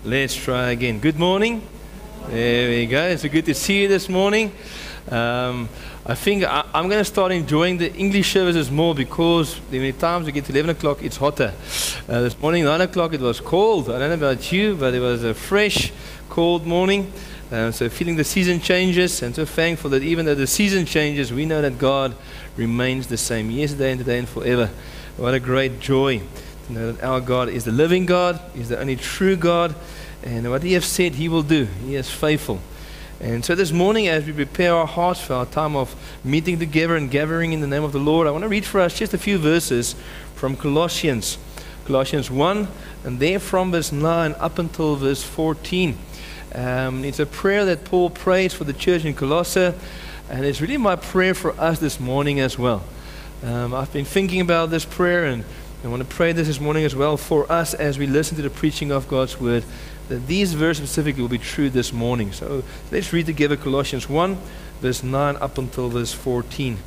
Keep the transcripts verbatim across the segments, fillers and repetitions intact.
Let's try again. Good morning. There we go. It's so good to see you this morning. Um, I think I, I'm going to start enjoying the English services more because the many times we get to eleven o'clock, it's hotter. Uh, this morning, nine o'clock, it was cold. I don't know about you, but it was a fresh, cold morning. Uh, so feeling the season changes, and so thankful that even though the season changes, we know that God remains the same yesterday and today and forever. What a great joy to know that our God is the living God, He's the only true God, and what He has said He will do. He is faithful. And so this morning, as we prepare our hearts for our time of meeting together and gathering in the name of the Lord, I want to read for us just a few verses from Colossians. Colossians one, and there from verse nine up until verse fourteen. Um, it's a prayer that Paul prays for the church in Colossae, and it's really my prayer for us this morning as well. Um, I've been thinking about this prayer, and I want to pray this this morning as well for us as we listen to the preaching of God's Word, that these verses specifically will be true this morning. So let's read together Colossians one, verse nine up until verse fourteen.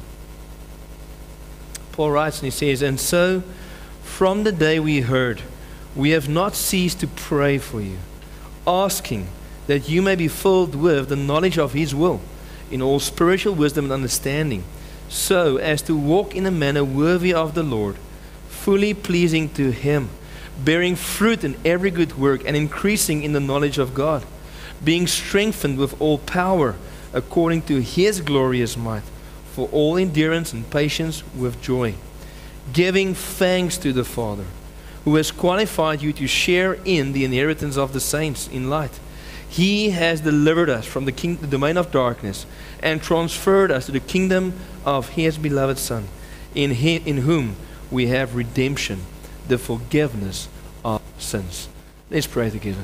Paul writes and he says, "And so, from the day we heard, we have not ceased to pray for you, asking that you may be filled with the knowledge of His will, in all spiritual wisdom and understanding, so as to walk in a manner worthy of the Lord, fully pleasing to Him, bearing fruit in every good work and increasing in the knowledge of God, being strengthened with all power according to His glorious might, for all endurance and patience with joy, giving thanks to the Father, who has qualified you to share in the inheritance of the saints in light. He has delivered us from the, king, the domain of darkness and transferred us to the kingdom of His beloved Son, in, him, in whom we have redemption, the forgiveness of sins." Let's pray together.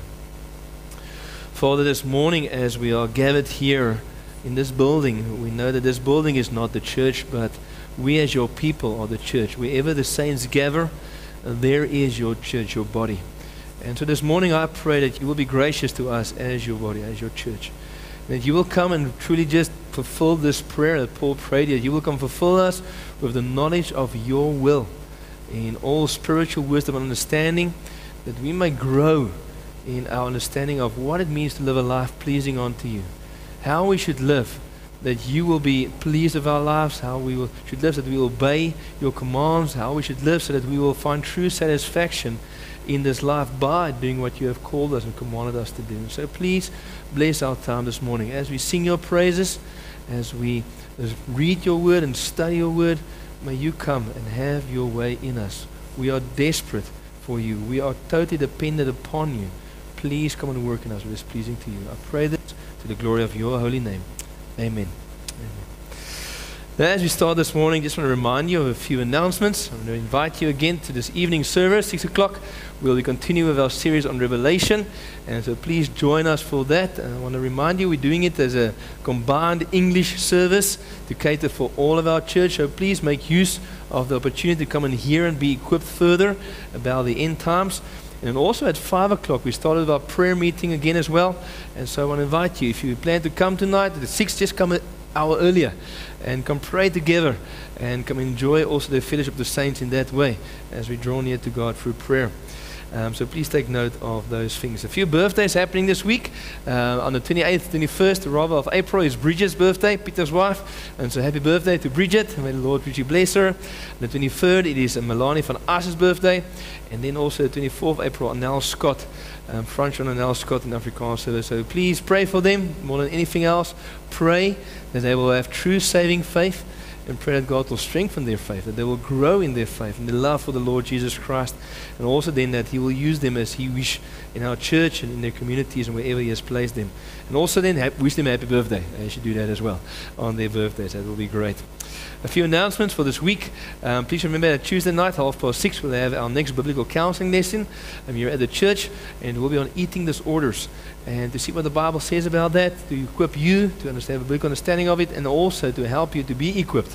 Father, this morning as we are gathered here in this building, we know that this building is not the church, but we as your people are the church. Wherever the saints gather, there is your church, your body. And so this morning I pray that you will be gracious to us as your body, as your church. That you will come and truly just fulfill this prayer that Paul prayed, that you will come fulfill us with the knowledge of your will in all spiritual wisdom and understanding, that we may grow in our understanding of what it means to live a life pleasing unto you, how we should live, that you will be pleased with our lives, how we will, should live, so that we will obey your commands, how we should live so that we will find true satisfaction in this life by doing what you have called us and commanded us to do. And so please bless our time this morning as we sing your praises, as we as read your word and study your word. May you come and have your way in us. We are desperate for you. We are totally dependent upon you. Please come and work in us what is pleasing to you. I pray this to the glory of your holy name. Amen. Amen. Now, as we start this morning, just want to remind you of a few announcements. I'm going to invite you again to this evening service, six o'clock. We'll continue with our series on Revelation, and so please join us for that. And I want to remind you, we're doing it as a combined English service to cater for all of our church, so please make use of the opportunity to come and hear and be equipped further about the end times. And also at five o'clock, we started our prayer meeting again as well, and so I want to invite you, if you plan to come tonight at six, just come an hour earlier and come pray together and come enjoy also the fellowship of the saints in that way as we draw near to God through prayer. Um, so please take note of those things. A few birthdays happening this week. Uh, on the twenty-eighth, twenty-first, rather, of April is Bridget's birthday, Peter's wife. And so happy birthday to Bridget. May the Lord richly bless her. On the twenty-third, it is Melanie van As's birthday. And then also the twenty-fourth of April, Nell Scott. Um, Franchon and Nell Scott in Afrikaans service. So please pray for them more than anything else. Pray that they will have true saving faith, and pray that God will strengthen their faith, that they will grow in their faith and their love for the Lord Jesus Christ, and also then that He will use them as He wish in our church and in their communities and wherever He has placed them. And also then ha- wish them a happy birthday. They should do that as well on their birthdays. That will be great. A few announcements for this week. Um, please remember that Tuesday night, half past six, we'll have our next biblical counseling lesson. Um, you're at the church, and we'll be on eating disorders. And to see what the Bible says about that, to equip you to understand a biblical understanding of it, and also to help you to be equipped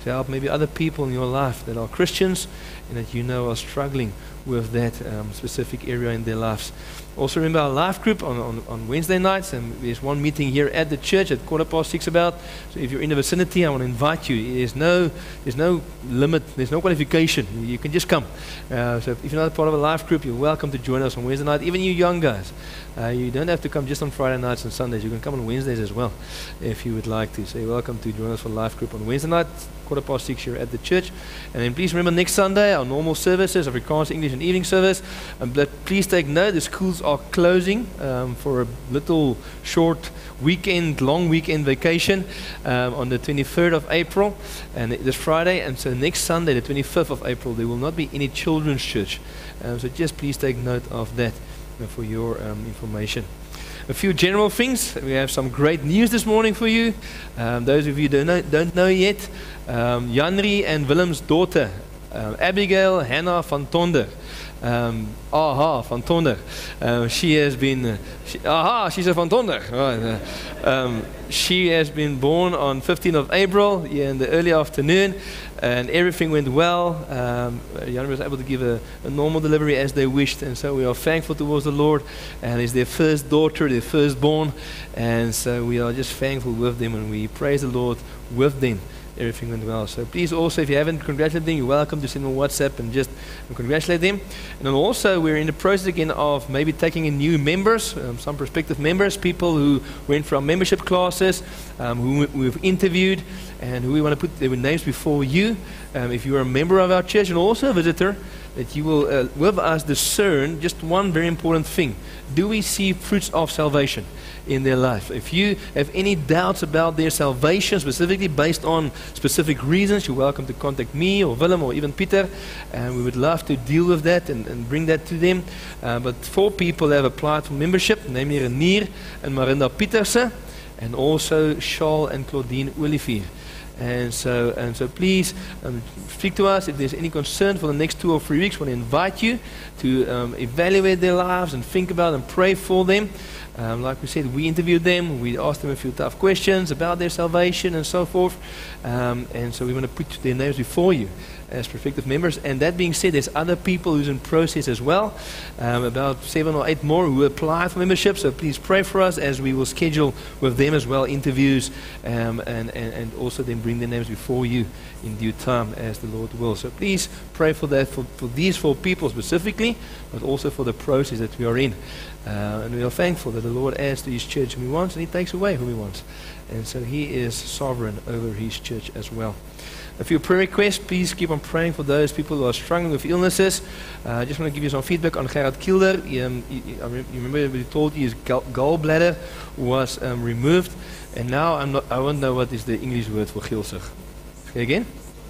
to help maybe other people in your life that are Christians and that you know are struggling with that um, specific area in their lives. Also remember our life group on, on, on Wednesday nights, and there's one meeting here at the church at quarter past six about. So if you're in the vicinity, I want to invite you. There's no, there's no limit, there's no qualification. You can just come. Uh, so if you're not part of a life group, you're welcome to join us on Wednesday night. Even you young guys, uh, you don't have to come just on Friday nights and Sundays. You can come on Wednesdays as well if you would like to. So you're welcome to join us for life group on Wednesday night, quarter past six here at the church. And then please remember next Sunday, our normal services, Afrikaans, English and evening service. Um, but please take note, the schools are closing um, for a little short weekend, long weekend vacation um, on the twenty-third of April, and this Friday. And so next Sunday, the twenty-fifth of April, there will not be any children's church. Um, so just please take note of that uh, for your um, information. A few general things. We have some great news this morning for you. Um, those of you who don't know, don't know yet, um, Janri and Willem's daughter, um, Abigail Hannah van Tonder, um, aha, van Tonder, um, she has been, uh, she, aha, she's a van Tonder. Right, uh, um, she has been born on fifteenth of April in the early afternoon, and everything went well. Um, Jan was able to give a, a normal delivery as they wished, and so we are thankful towards the Lord. And it's their first daughter, their firstborn, and so we are just thankful with them, and we praise the Lord with them. Everything went well. So please also, if you haven't congratulated them, you're welcome to send them a WhatsApp and just congratulate them. And then also, we're in the process again of maybe taking in new members, um, some prospective members, people who went from membership classes, um, who we've interviewed, and who we want to put their names before you. Um, if you are a member of our church and also a visitor, that you will, uh, with us, discern just one very important thing. Do we see fruits of salvation in their life? If you have any doubts about their salvation, specifically based on specific reasons, you're welcome to contact me or Willem or even Peter, and we would love to deal with that and, and bring that to them. Uh, but four people have applied for membership, namely Renier and Marinda Pieterse, and also Charles and Claudine Olivier. And so, and so please um, speak to us if there's any concern for the next two or three weeks. We want to invite you to um, evaluate their lives and think about and pray for them. Um, like we said, we interviewed them. We asked them a few tough questions about their salvation and so forth. Um, and so we want to put their names before you as prospective members. And that being said, there's other people who's in process as well, um, about seven or eight more who apply for membership. So please pray for us as we will schedule with them as well interviews, um, and, and, and also then bring their names before you in due time as the Lord will. So please pray for that, for, for these four people specifically, but also for the process that we are in. Uh, and we are thankful that the Lord adds to His church whom He wants, and He takes away whom He wants. And so He is sovereign over His church as well. A few prayer requests. Please keep on praying for those people who are struggling with illnesses. Uh, I just want to give you some feedback on Gerard Kilder. Um, you, you, you remember we told you his gall gallbladder was um, removed, and now I'm not. I won't know what is the English word for gilsig. Okay, again.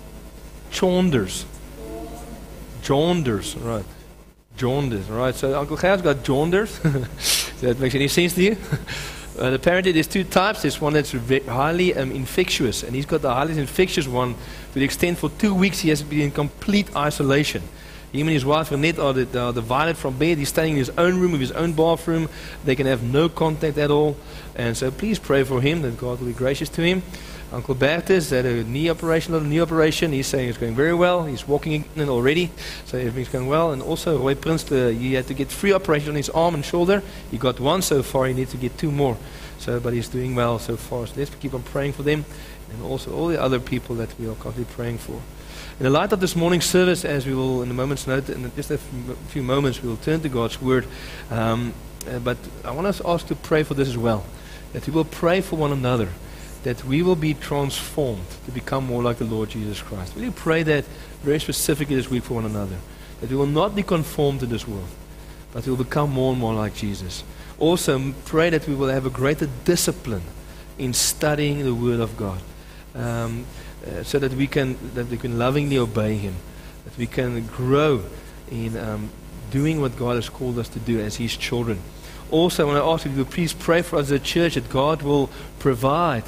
Jaundice. Jaundice, right? Jaundice, right? So Uncle Gerard's got jaundice. Does that make any sense to you? Uh, apparently there's two types. There's one that's highly um, infectious, and he's got the highly infectious one to the extent for two weeks he has to be in complete isolation. Him and his wife Renette are, the, are divided from bed. He's staying in his own room with his own bathroom. They can have no contact at all. And so please pray for him that God will be gracious to him. Uncle Bertus had a knee operation, a knee operation. He's saying it's going very well. He's walking again already, so everything's going well. And also Roy Prince, uh, he had to get three operations on his arm and shoulder. He got one so far. He needs to get two more. So, but he's doing well so far. So let's keep on praying for them, and also all the other people that we are constantly praying for. In the light of this morning's service, as we will in a moment's note, in just a few moments, we will turn to God's Word. Um, uh, but I want us ask to pray for this as well, that we will pray for one another, that we will be transformed to become more like the Lord Jesus Christ. Will you pray that very specifically this week for one another? That we will not be conformed to this world, but we will become more and more like Jesus. Also, pray that we will have a greater discipline in studying the Word of God, um, uh, so that we can that we can lovingly obey Him, that we can grow in um, doing what God has called us to do as His children. Also, I want to ask you to please pray for us as a church that God will provide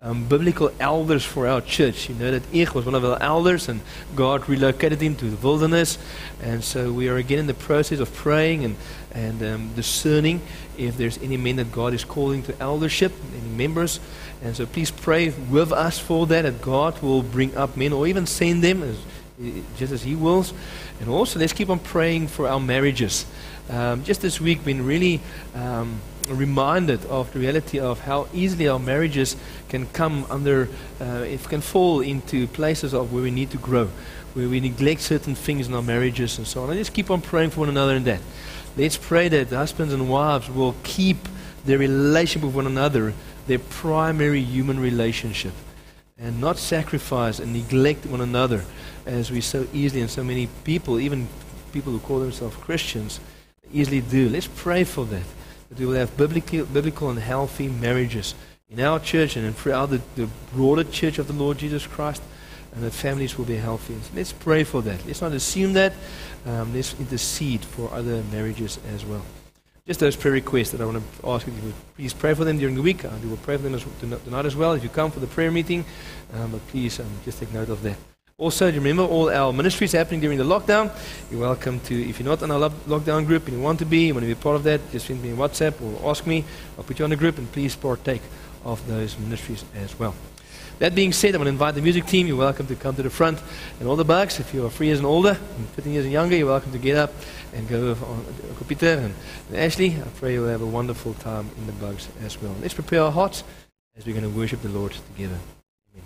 um, biblical elders for our church. You know that Ich was one of our elders, and God relocated him to the wilderness. And so we are again in the process of praying and, and um, discerning if there's any men that God is calling to eldership, any members. And so please pray with us for that, that God will bring up men or even send them as, just as He wills. And also let's keep on praying for our marriages. Um, just this week been really um, reminded of the reality of how easily our marriages can come under, uh, it can fall into places of where we need to grow, where we neglect certain things in our marriages and so on. And let's keep on praying for one another in that. Let's pray that husbands and wives will keep their relationship with one another their primary human relationship, and not sacrifice and neglect one another as we so easily, and so many people, even people who call themselves Christians, easily do. Let's pray for that, that we will have biblical, biblical and healthy marriages in our church and throughout the, the broader church of the Lord Jesus Christ, and that families will be healthy. So let's pray for that. Let's not assume that. Um, let's intercede for other marriages as well. Just those prayer requests that I want to ask you to please pray for them during the week. We will pray for them as, tonight as well if you come for the prayer meeting. Um, but please um, just take note of that. Also, remember all our ministries happening during the lockdown. You're welcome to, if you're not in our lo- lockdown group and you want to be, you want to be part of that, just send me a WhatsApp or ask me. I'll put you on the group, and please partake of those ministries as well. That being said, I'm going to invite the music team. You're welcome to come to the front. And all the bugs, if you are three years and older, and fifteen years and younger, you're welcome to get up and go on Uncle Peter and, and Ashley. I pray you'll have a wonderful time in the bugs as well. Let's prepare our hearts as we're going to worship the Lord together. Amen.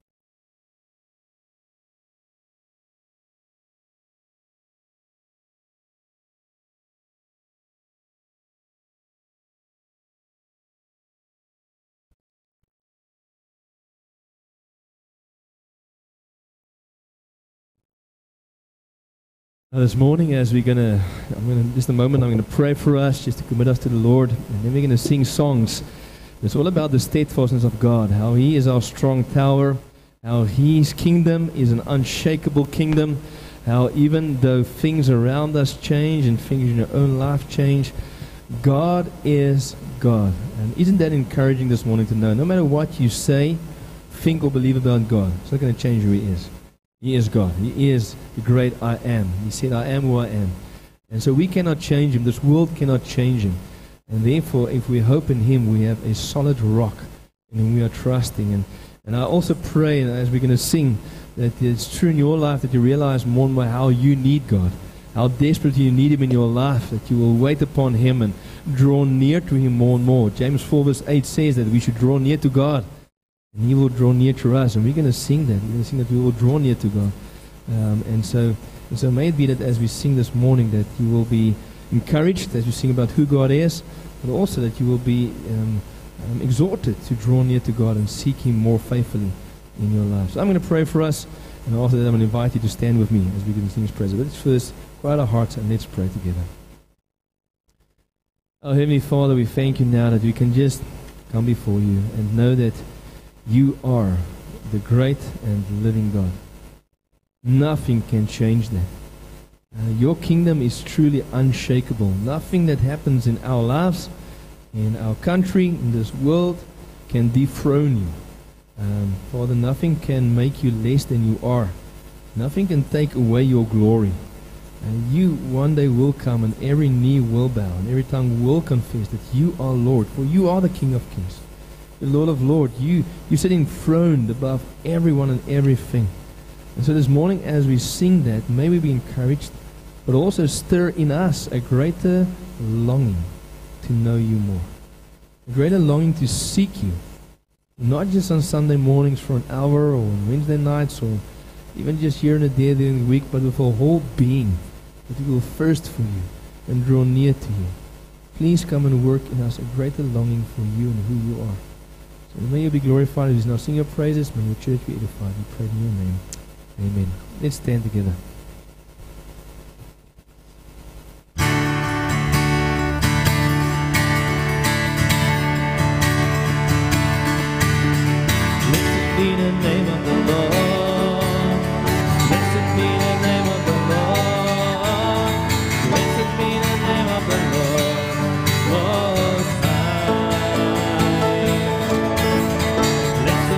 Now this morning, as we're gonna, I'm gonna just a moment, I'm gonna pray for us, just to commit us to the Lord, and then we're gonna sing songs. It's all about the steadfastness of God, how He is our strong tower, how His kingdom is an unshakable kingdom, how even though things around us change and things in your own life change, God is God. And isn't that encouraging this morning to know? No matter what you say, think or believe about God, it's not going to change who He is. He is God. He is the great I am. He said, I am who I am. And so we cannot change Him. This world cannot change Him. And therefore, if we hope in Him, we have a solid rock in whom we are trusting. And, and I also pray, and as we're going to sing, that it's true in your life that you realize more and more how you need God, how desperately you need Him in your life, that you will wait upon Him and draw near to Him more and more. James four verse eight says that we should draw near to God, and He will draw near to us. And we're going to sing that. We're going to sing that we will draw near to God. Um, and so and so may it be that as we sing this morning that you will be encouraged as you sing about who God is, but also that you will be um, um, exhorted to draw near to God and seek Him more faithfully in your life. So I'm going to pray for us, and after that I'm going to invite you to stand with me as we give sing His praise. But let's first quiet our hearts and let's pray together. Oh, Heavenly Father, we thank You now that we can just come before You and know that You are the great and living God. Nothing can change that. Uh, your kingdom is truly unshakable. Nothing that happens in our lives, in our country, in this world, can dethrone You. Um, Father, nothing can make You less than You are. Nothing can take away Your glory. And You one day will come, and every knee will bow, and every tongue will confess that You are Lord, for You are the King of kings, the Lord of lords. You, you sit enthroned above everyone and everything. And so this morning, as we sing that, may we be encouraged, but also stir in us a greater longing to know You more, a greater longing to seek You, not just on Sunday mornings for an hour, or on Wednesday nights, or even just here and there during the week, but with our whole being, that we will thirst for You and draw near to You. Please come and work in us a greater longing for You and who You are. So may You be glorified as we now sing Your praises. May Your church be edified. We pray in Your name. Amen. Let's stand together. Blessed be the name of the Lord. Blessed be the name of the Lord. Blessed be the name of the Lord Most High. Blessed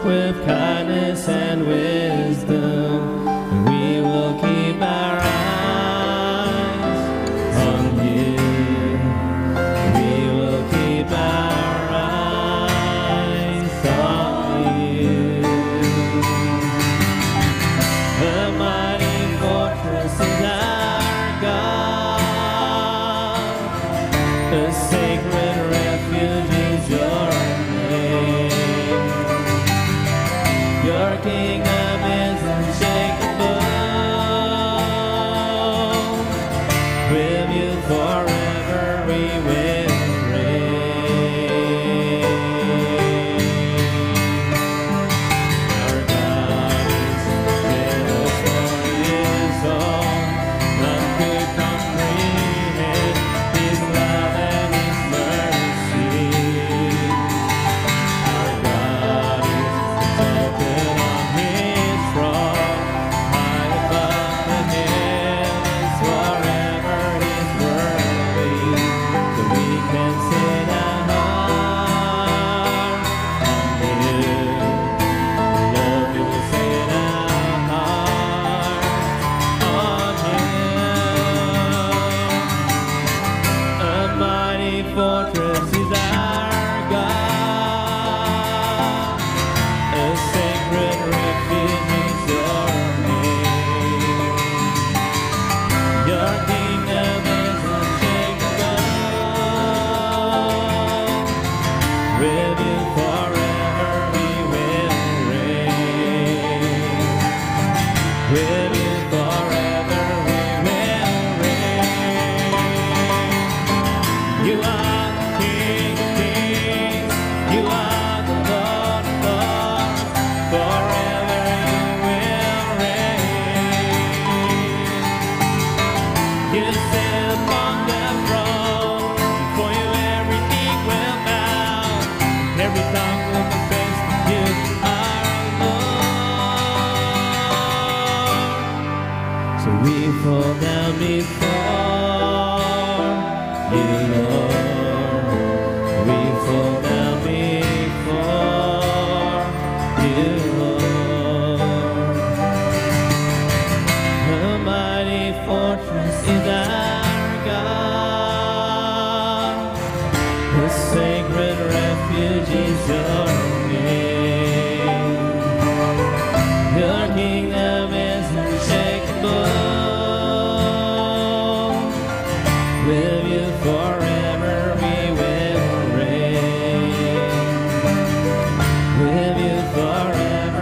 with kindness and wisdom. And we will keep our eyes on you. We will keep our eyes on you. The mighty fortress is our God. The sacred refuge is your name. Your kingdom is unshakable. With you forever we will reign. Our God is jealous for his own. None could comprehend his love and his mercy. Our God is exalted on his throne, high above the heavens, forever is worthy. So we can set our heart on you. Lord, we will set our heart on him. A mighty fortress is our God. A sacred refuge is your name. Your kingdom is unshakable. With you forever we will reign. With you forever we will reign. You are the King of kings. You are the Lord of lords. Forever you will reign. You sit upon the throne. Before you every knee will bow. Every tongue will confess that you are Lord. So we fall down before you, Lord. We fall down before you, Lord. The mighty fortress is our God. The sacred refuge is your name. Your kingdom is unshakable. With you forever we will reign. With you forever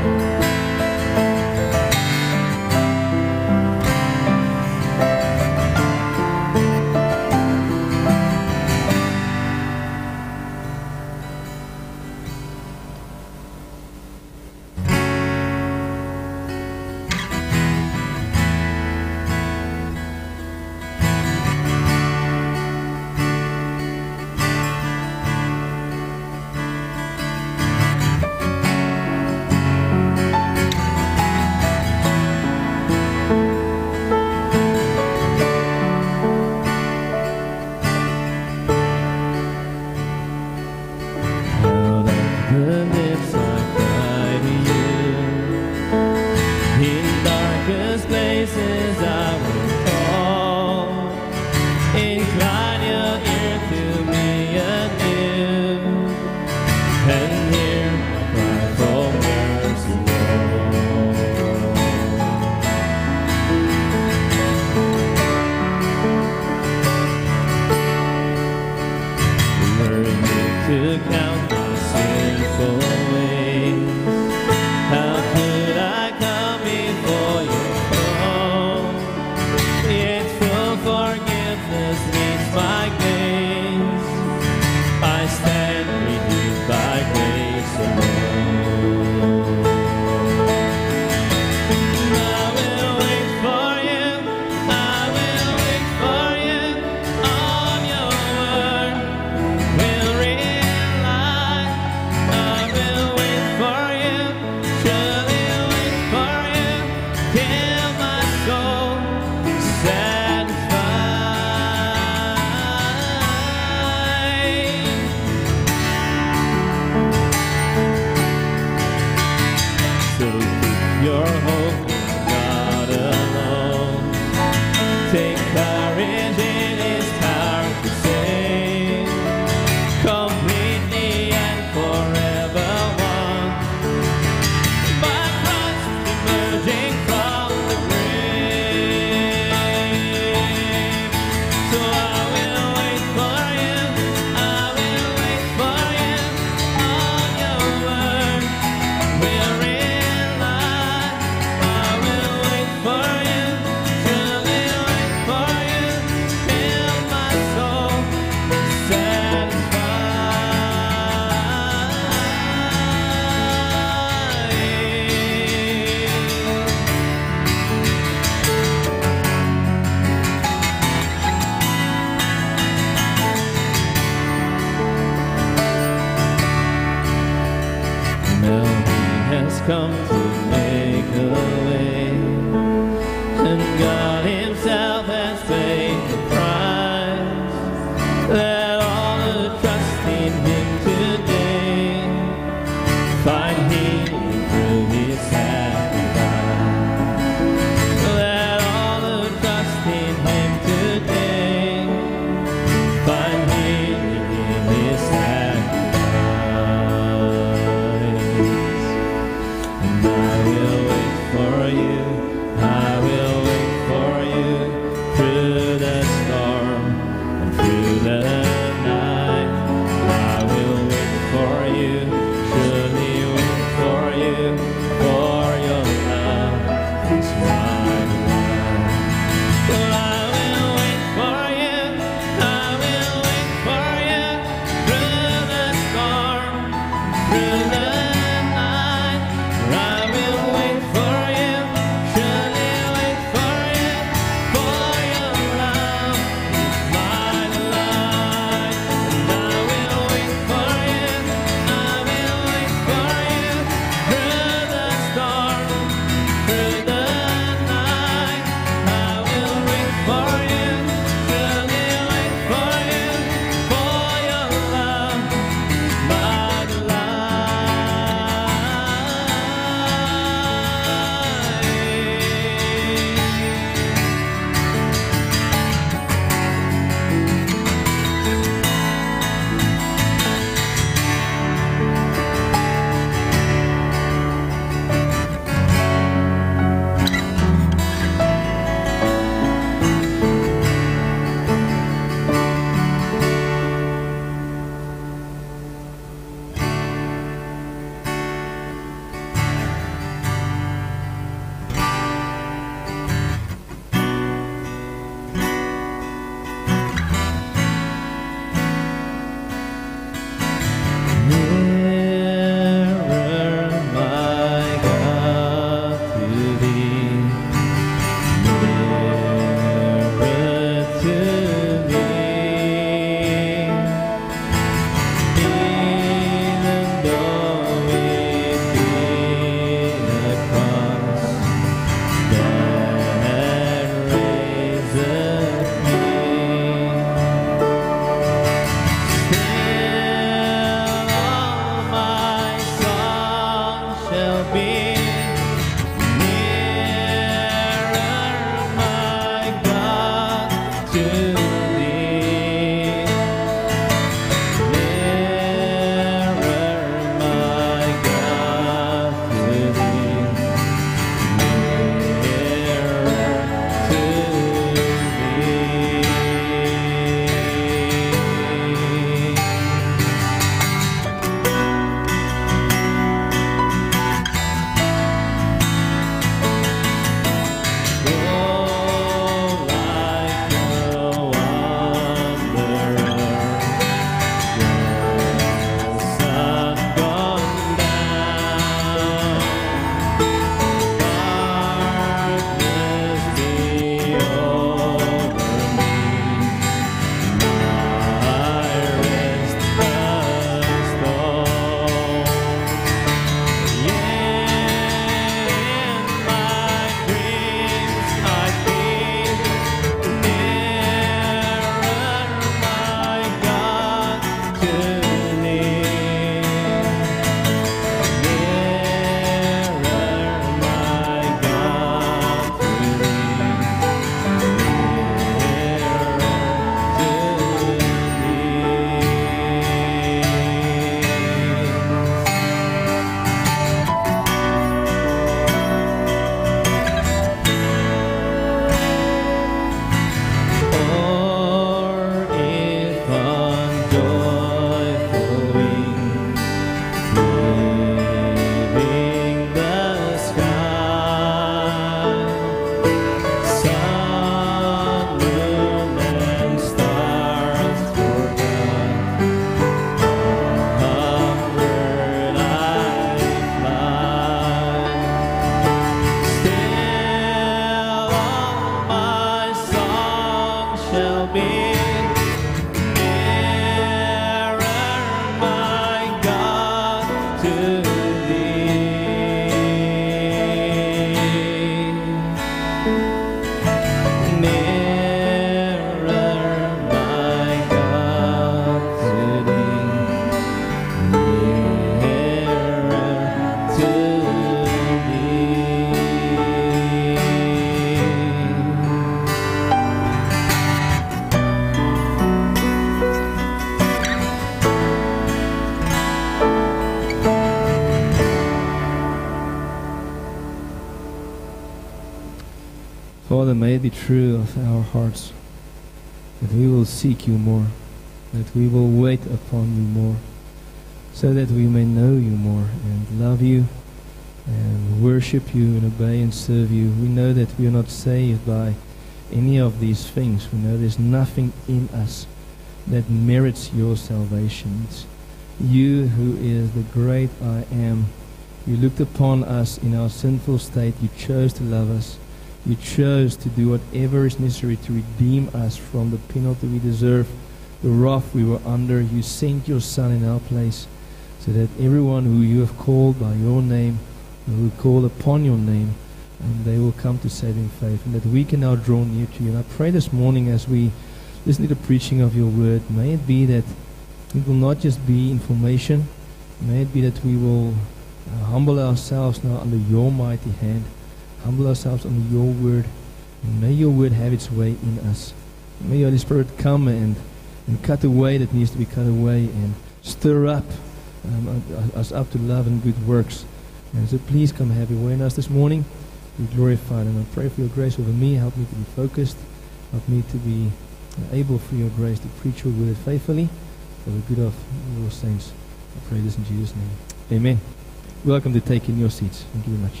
Father, may it be true of our hearts that we will seek you more, that we will wait upon you more, so that we may know you more and love you and worship you and obey and serve you. We know that we are not saved by any of these things. We know there's nothing in us that merits your salvation. It's you who is the great I am. You looked upon us in our sinful state. You chose to love us. You chose to do whatever is necessary to redeem us from the penalty we deserve, the wrath we were under. You sent your Son in our place so that everyone who you have called by your name will call upon your name, and they will come to saving faith, and that we can now draw near to you. And I pray this morning as we listen to the preaching of your word, may it be that it will not just be information. May it be that we will uh, humble ourselves now under your mighty hand, humble ourselves under your word, and may your word have its way in us. May your Holy Spirit come and, and cut away that needs to be cut away, and stir up um, us up to love and good works. And so please come have your way in us this morning. Be glorified. And I pray for your grace over me. Help me to be focused. Help me to be able for your grace to preach your word faithfully for the good of your saints. I pray this in Jesus' name. Amen. Welcome to take in your seats. Thank you very much.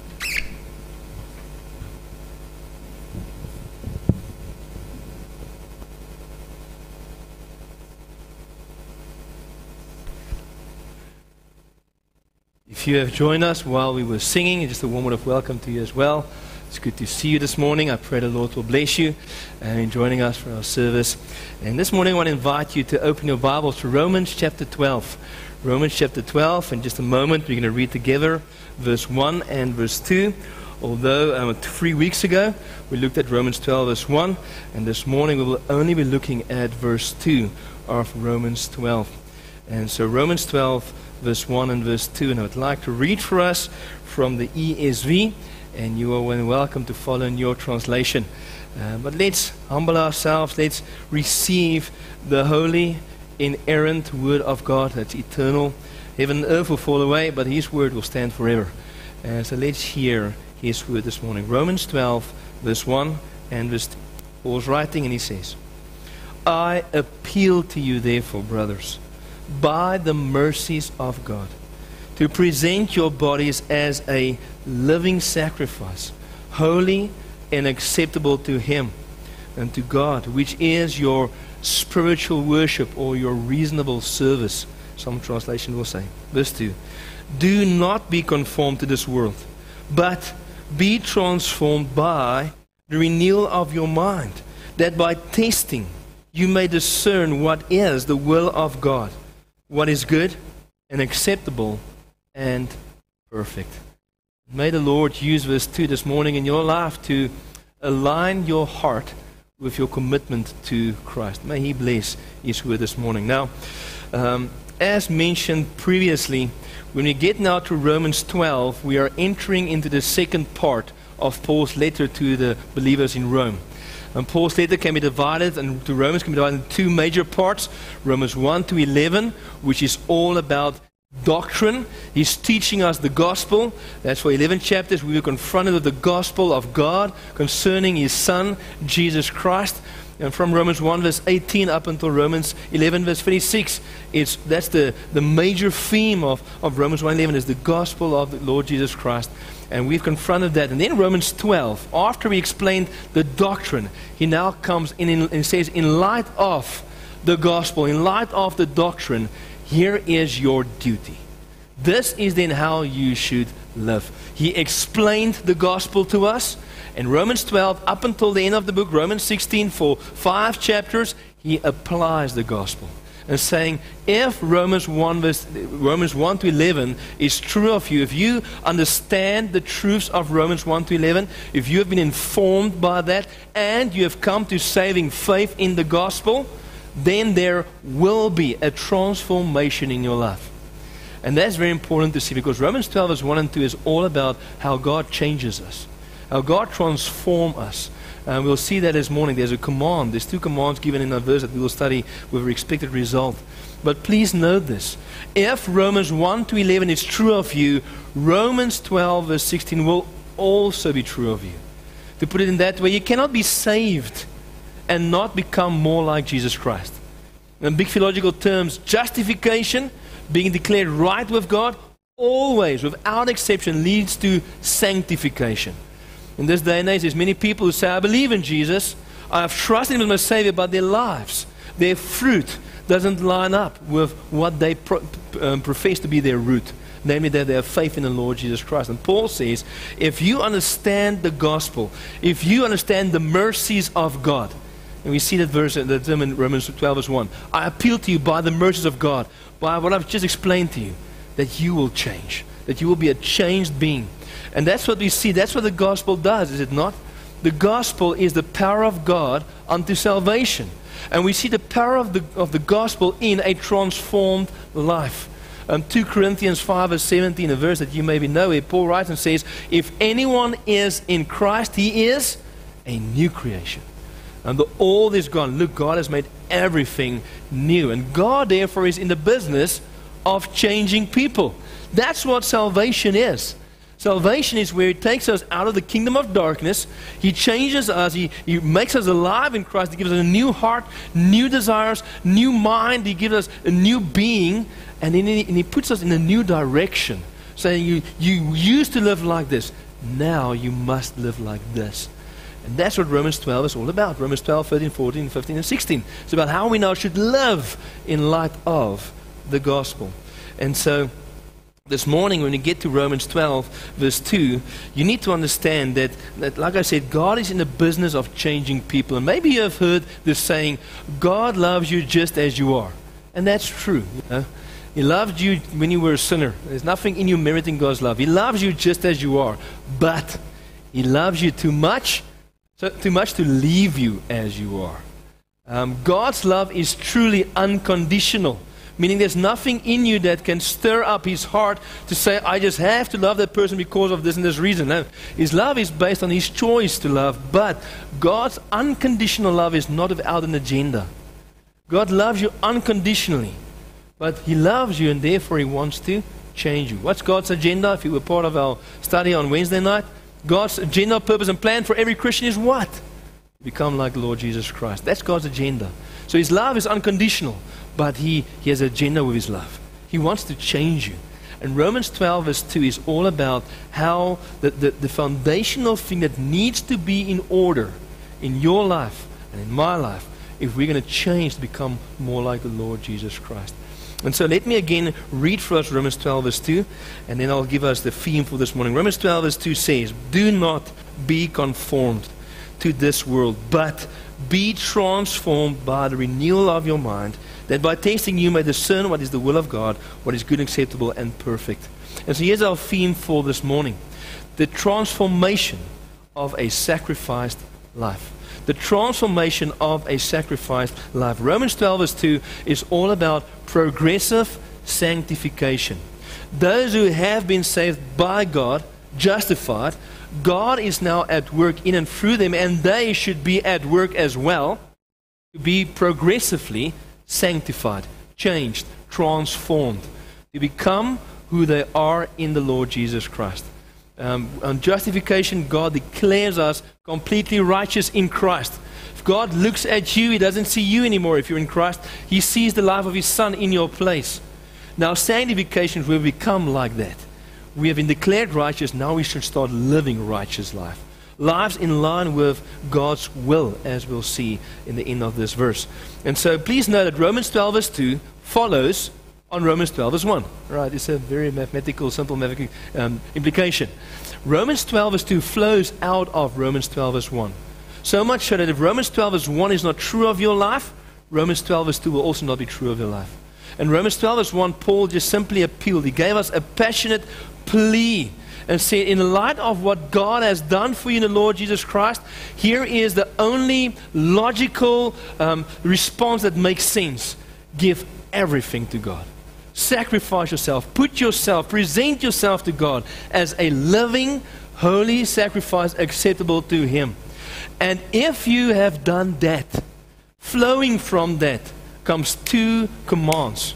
If you have joined us while we were singing, just a warm word of welcome to you as well. It's good to see you this morning. I pray the Lord will bless you in joining us for our service. And this morning I want to invite you to open your Bibles to Romans chapter twelve. Romans chapter twelve. In just a moment we're going to read together verse one and verse two. Although um, three weeks ago we looked at Romans twelve verse one, and this morning we will only be looking at verse two of Romans twelve. And so Romans twelve verse one and verse two, and I would like to read for us from the E S V, and you are welcome to follow in your translation. Uh, but let's humble ourselves, let's receive the holy, inerrant word of God that's eternal. Heaven and earth will fall away, but his word will stand forever. Uh, so let's hear his word this morning. Romans twelve verse one and verse two. Paul's writing and he says, I appeal to you therefore, brothers, by the mercies of God, to present your bodies as a living sacrifice, holy and acceptable to him and to God, which is your spiritual worship or your reasonable service. Some translation will say. Verse two. Do not be conformed to this world, but be transformed by the renewal of your mind, that by testing you may discern what is the will of God, what is good and acceptable and perfect. May the Lord use verse two this morning in your life to align your heart with your commitment to Christ. May he bless his word this morning. Now, um, as mentioned previously, when we get now to Romans twelve, we are entering into the second part of Paul's letter to the believers in Rome. And Paul's letter can be divided, and to Romans can be divided into two major parts. Romans one to eleven, which is all about doctrine. He's teaching us the gospel. That's for eleven chapters. We were confronted with the gospel of God concerning his Son, Jesus Christ. And from Romans one verse eighteen up until Romans eleven verse thirty-six, it's, that's the, the major theme of, of Romans one eleven is the gospel of the Lord Jesus Christ. And we've confronted that. And then Romans twelve, after we explained the doctrine, he now comes in and says, in light of the gospel, in light of the doctrine, here is your duty. This is then how you should live. He explained the gospel to us. In Romans twelve, up until the end of the book, Romans sixteen, for five chapters, he applies the gospel. And saying, if Romans one, verse, Romans one to eleven is true of you, if you understand the truths of Romans one to eleven, if you have been informed by that, and you have come to saving faith in the gospel, then there will be a transformation in your life. And that's very important to see, because Romans twelve verse one and two is all about how God changes us, how God transforms us. And we'll see that this morning. There's a command. There's two commands given in that verse that we will study with an expected result. But please note this. If Romans one to eleven is true of you, Romans twelve verse sixteen will also be true of you. To put it in that way, you cannot be saved and not become more like Jesus Christ. In big theological terms, justification, being declared right with God, always, without exception, leads to sanctification. In this day and age, there's many people who say, I believe in Jesus, I have trusted Him as my Savior, but their lives, their fruit, doesn't line up with what they pro um, profess to be their root. Namely, that they have faith in the Lord Jesus Christ. And Paul says, if you understand the gospel, if you understand the mercies of God, and we see that verse that's in Romans twelve verse one, I appeal to you by the mercies of God, by what I've just explained to you, that you will change, that you will be a changed being. And that's what we see, that's what the gospel does, is it not? The gospel is the power of God unto salvation. And we see the power of the, of the gospel in a transformed life. Um, Second Corinthians five verse seventeen, a verse that you maybe know, where Paul writes and says, if anyone is in Christ, he is a new creation. And the old is gone. Look, God has made everything new. And God, therefore, is in the business of changing people. That's what salvation is. Salvation is where He takes us out of the kingdom of darkness. He changes us. He, he makes us alive in Christ. He gives us a new heart, new desires, new mind. He gives us a new being. And then He, and he puts us in a new direction, saying, you, you used to live like this. Now you must live like this. And that's what Romans twelve is all about. Romans twelve, thirteen, fourteen, fifteen, and sixteen. It's about how we now should live in light of the gospel. And so, this morning, when you get to Romans twelve, verse two, you need to understand that, that, like I said, God is in the business of changing people. And maybe you have heard this saying, God loves you just as you are. And that's true. You know? He loved you when you were a sinner. There's nothing in you meriting God's love. He loves you just as you are. But He loves you too much, so too much to leave you as you are. Um, God's love is truly unconditional. Meaning there's nothing in you that can stir up His heart to say, I just have to love that person because of this and this reason. No. His love is based on His choice to love. But God's unconditional love is not without an agenda. God loves you unconditionally. But He loves you and therefore He wants to change you. What's God's agenda? If you were part of our study on Wednesday night, God's agenda, purpose and plan for every Christian is what? Become like the Lord Jesus Christ. That's God's agenda. So His love is unconditional. But he, he has an agenda with His love. He wants to change you. And Romans twelve verse two is all about how the, the, the foundational thing that needs to be in order in your life and in my life if we're going to change to become more like the Lord Jesus Christ. And so let me again read for us Romans twelve verse two, and then I'll give us the theme for this morning. Romans twelve verse two says, do not be conformed to this world, but be transformed by the renewal of your mind, that by tasting you may discern what is the will of God, what is good, acceptable, and perfect. And so here's our theme for this morning. The transformation of a sacrificed life. The transformation of a sacrificed life. Romans twelve verse two is all about progressive sanctification. Those who have been saved by God, justified, God is now at work in and through them, and they should be at work as well to be progressively sanctified, changed, transformed, to become who they are in the Lord Jesus Christ. Um, on justification, God declares us completely righteous in Christ. If God looks at you, He doesn't see you anymore if you're in Christ. He sees the life of His Son in your place. Now, sanctification will become like that. We have been declared righteous, now we should start living righteous life. Lives in line with God's will, as we'll see in the end of this verse. And so please know that Romans twelve verse two follows on Romans twelve verse one. Right, it's a very mathematical, simple mathematical um, implication. Romans twelve verse two flows out of Romans twelve verse one. So much so that if Romans twelve verse one is not true of your life, Romans twelve verse two will also not be true of your life. And Romans twelve verse one, Paul just simply appealed. He gave us a passionate plea and said, in light of what God has done for you in the Lord Jesus Christ, here is the only logical um, response that makes sense. Give everything to God. Sacrifice yourself. Put yourself, present yourself to God as a living, holy sacrifice acceptable to Him. And if you have done that, flowing from that comes two commands.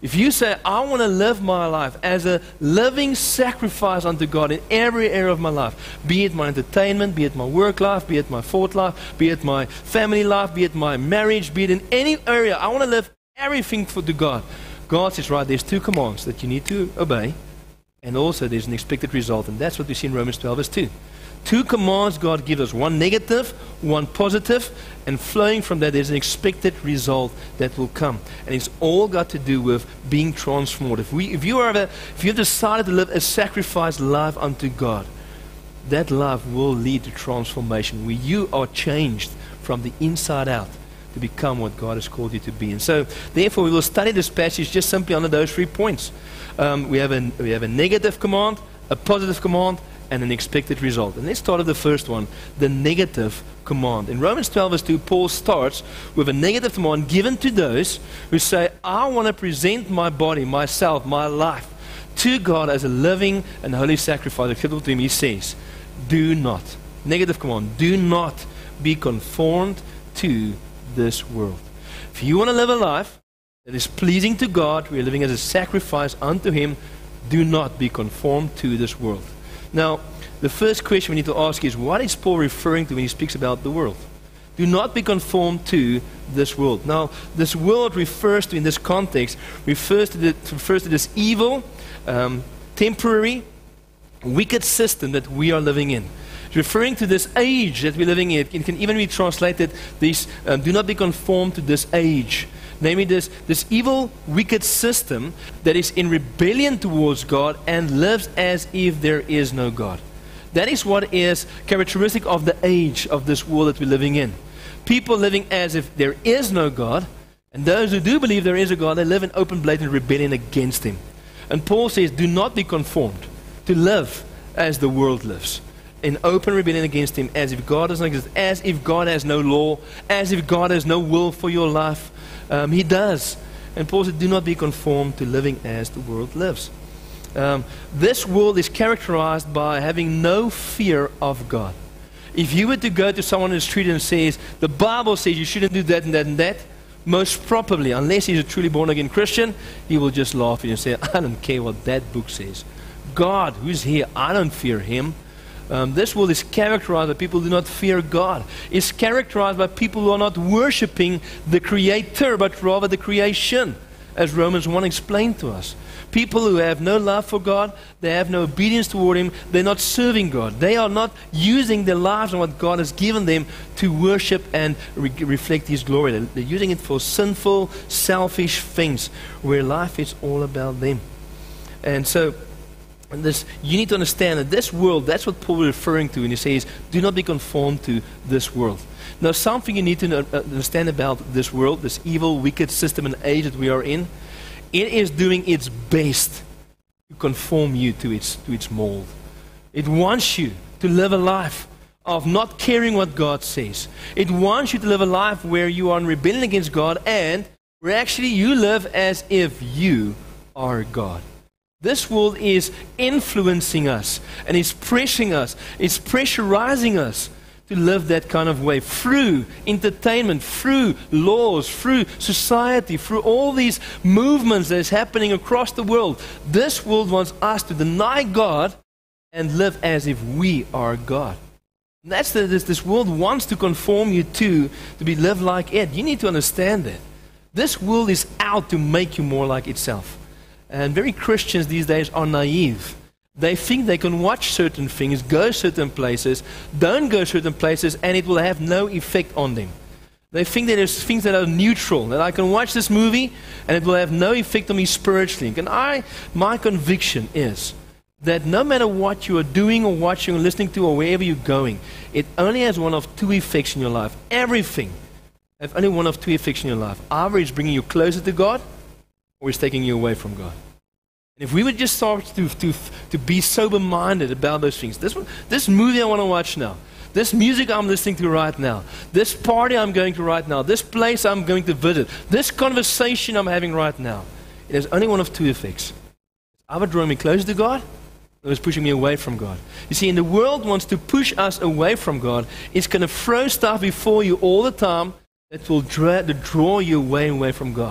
If you say, I want to live my life as a living sacrifice unto God in every area of my life, be it my entertainment, be it my work life, be it my thought life, be it my family life, be it my marriage, be it in any area, I want to live everything for to God. God says, right, there's two commands that you need to obey, and also there's an expected result, and that's what we see in Romans twelve verse two. Two commands God gives us, one negative, one positive, and flowing from that there's an expected result that will come. And it's all got to do with being transformed. If, we, if, you are a, if you've decided to live a sacrificed life unto God, that life will lead to transformation, where you are changed from the inside out to become what God has called you to be. And so, therefore, we will study this passage just simply under those three points. Um, we, have a, we have a negative command, a positive command, and an expected result. And let's start with the first one, the negative command. In Romans twelve verse two, Paul starts with a negative command given to those who say, I want to present my body, myself, my life to God as a living and holy sacrifice acceptable to Him. He says, do not, negative command, do not be conformed to this world. If you want to live a life that is pleasing to God, we are living as a sacrifice unto Him, do not be conformed to this world. Now, the first question we need to ask is, what is Paul referring to when he speaks about the world? Do not be conformed to this world. Now, this world refers to, in this context, refers to, the, refers to this evil, um, temporary, wicked system that we are living in. It's referring to this age that we're living in. It can even be translated, this, um, do not be conformed to this age. Namely, this, this evil, wicked system that is in rebellion towards God and lives as if there is no God. That is what is characteristic of the age of this world that we're living in. People living as if there is no God, and those who do believe there is a God, they live in open, blatant rebellion against Him. And Paul says, do not be conformed to live as the world lives, in open rebellion against Him, as if God doesn't exist, as if God has no law, as if God has no will for your life. Um, he does. And Paul said, do not be conformed to living as the world lives. Um, this world is characterized by having no fear of God. If you were to go to someone in the street and says, the Bible says you shouldn't do that and that and that, most probably, unless he's a truly born-again Christian, he will just laugh at you and say, I don't care what that book says. God, who's here, I don't fear Him. Um, this world is characterized by people who do not fear God. It's characterized by people who are not worshiping the Creator, but rather the creation, as Romans one explained to us. People who have no love for God, they have no obedience toward Him, they're not serving God. They are not using their lives and what God has given them to worship and re- reflect His glory. They're, they're using it for sinful, selfish things, where life is all about them. And so, And this, you need to understand that this world, that's what Paul is referring to when he says, do not be conformed to this world. Now, something you need to know, understand about this world, this evil, wicked system and age that we are in, it is doing its best to conform you to its, to its mold. It wants you to live a life of not caring what God says. It wants you to live a life where you are in rebellion against God, and where actually you live as if you are God. This world is influencing us, and it's pressuring us, it's pressurizing us to live that kind of way through entertainment, through laws, through society, through all these movements that is happening across the world. This world wants us to deny God and live as if we are God. And that's the, this, this world wants to conform you to, to be live like it. You need to understand that. This world is out to make you more like itself. And very Christians these days are naive. They think they can watch certain things, go certain places, don't go certain places, and it will have no effect on them. They think that there's things that are neutral, that I can watch this movie and it will have no effect on me spiritually. And I, my conviction is that no matter what you are doing or watching or listening to or wherever you're going, it only has one of two effects in your life. Everything has only one of two effects in your life. Either it's bringing you closer to God, or it's taking you away from God. And if we would just start to, to, to be sober-minded about those things, this, one, this movie I want to watch now, this music I'm listening to right now, this party I'm going to right now, this place I'm going to visit, this conversation I'm having right now, it has only one of two effects. It's either drawing me closer to God, or it's pushing me away from God. You see, and the world wants to push us away from God. It's going to throw stuff before you all the time that will draw, to draw you away and away from God.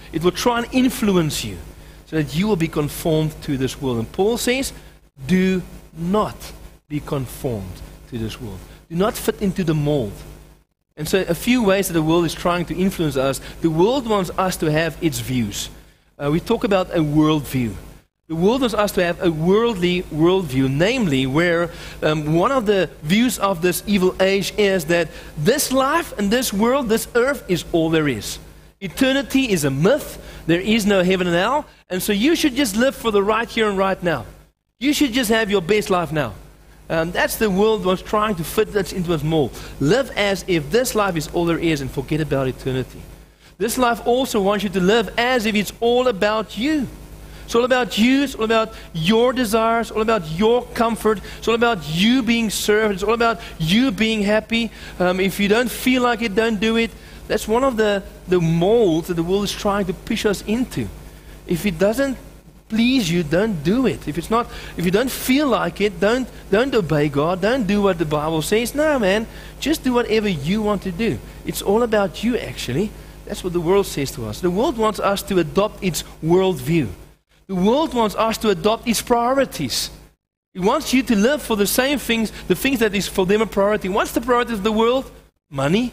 It will try and influence you so that you will be conformed to this world. And Paul says, do not be conformed to this world. Do not fit into the mold. And so a few ways that the world is trying to influence us. The world wants us to have its views. Uh, we talk about a worldview. The world wants us to have a worldly worldview, namely where um, one of the views of this evil age is that this life and this world, this earth, is all there is. Eternity is a myth. There is no heaven and hell. And so you should just live for the right here and right now. You should just have your best life now. Um, that's the world was trying to fit that into its mold. Live as if this life is all there is and forget about eternity. This life also wants you to live as if it's all about you. It's all about you. It's all about your desires. It's all about your comfort. It's all about you being served. It's all about you being happy. Um, if you don't feel like it, don't do it. That's one of the, the molds that the world is trying to push us into. If it doesn't please you, don't do it. If it's not, if you don't feel like it, don't don't obey God. Don't do what the Bible says. No, man. Just do whatever you want to do. It's all about you, actually. That's what the world says to us. The world wants us to adopt its worldview. The world wants us to adopt its priorities. It wants you to live for the same things, the things that is for them a priority. What's the priority of the world? Money,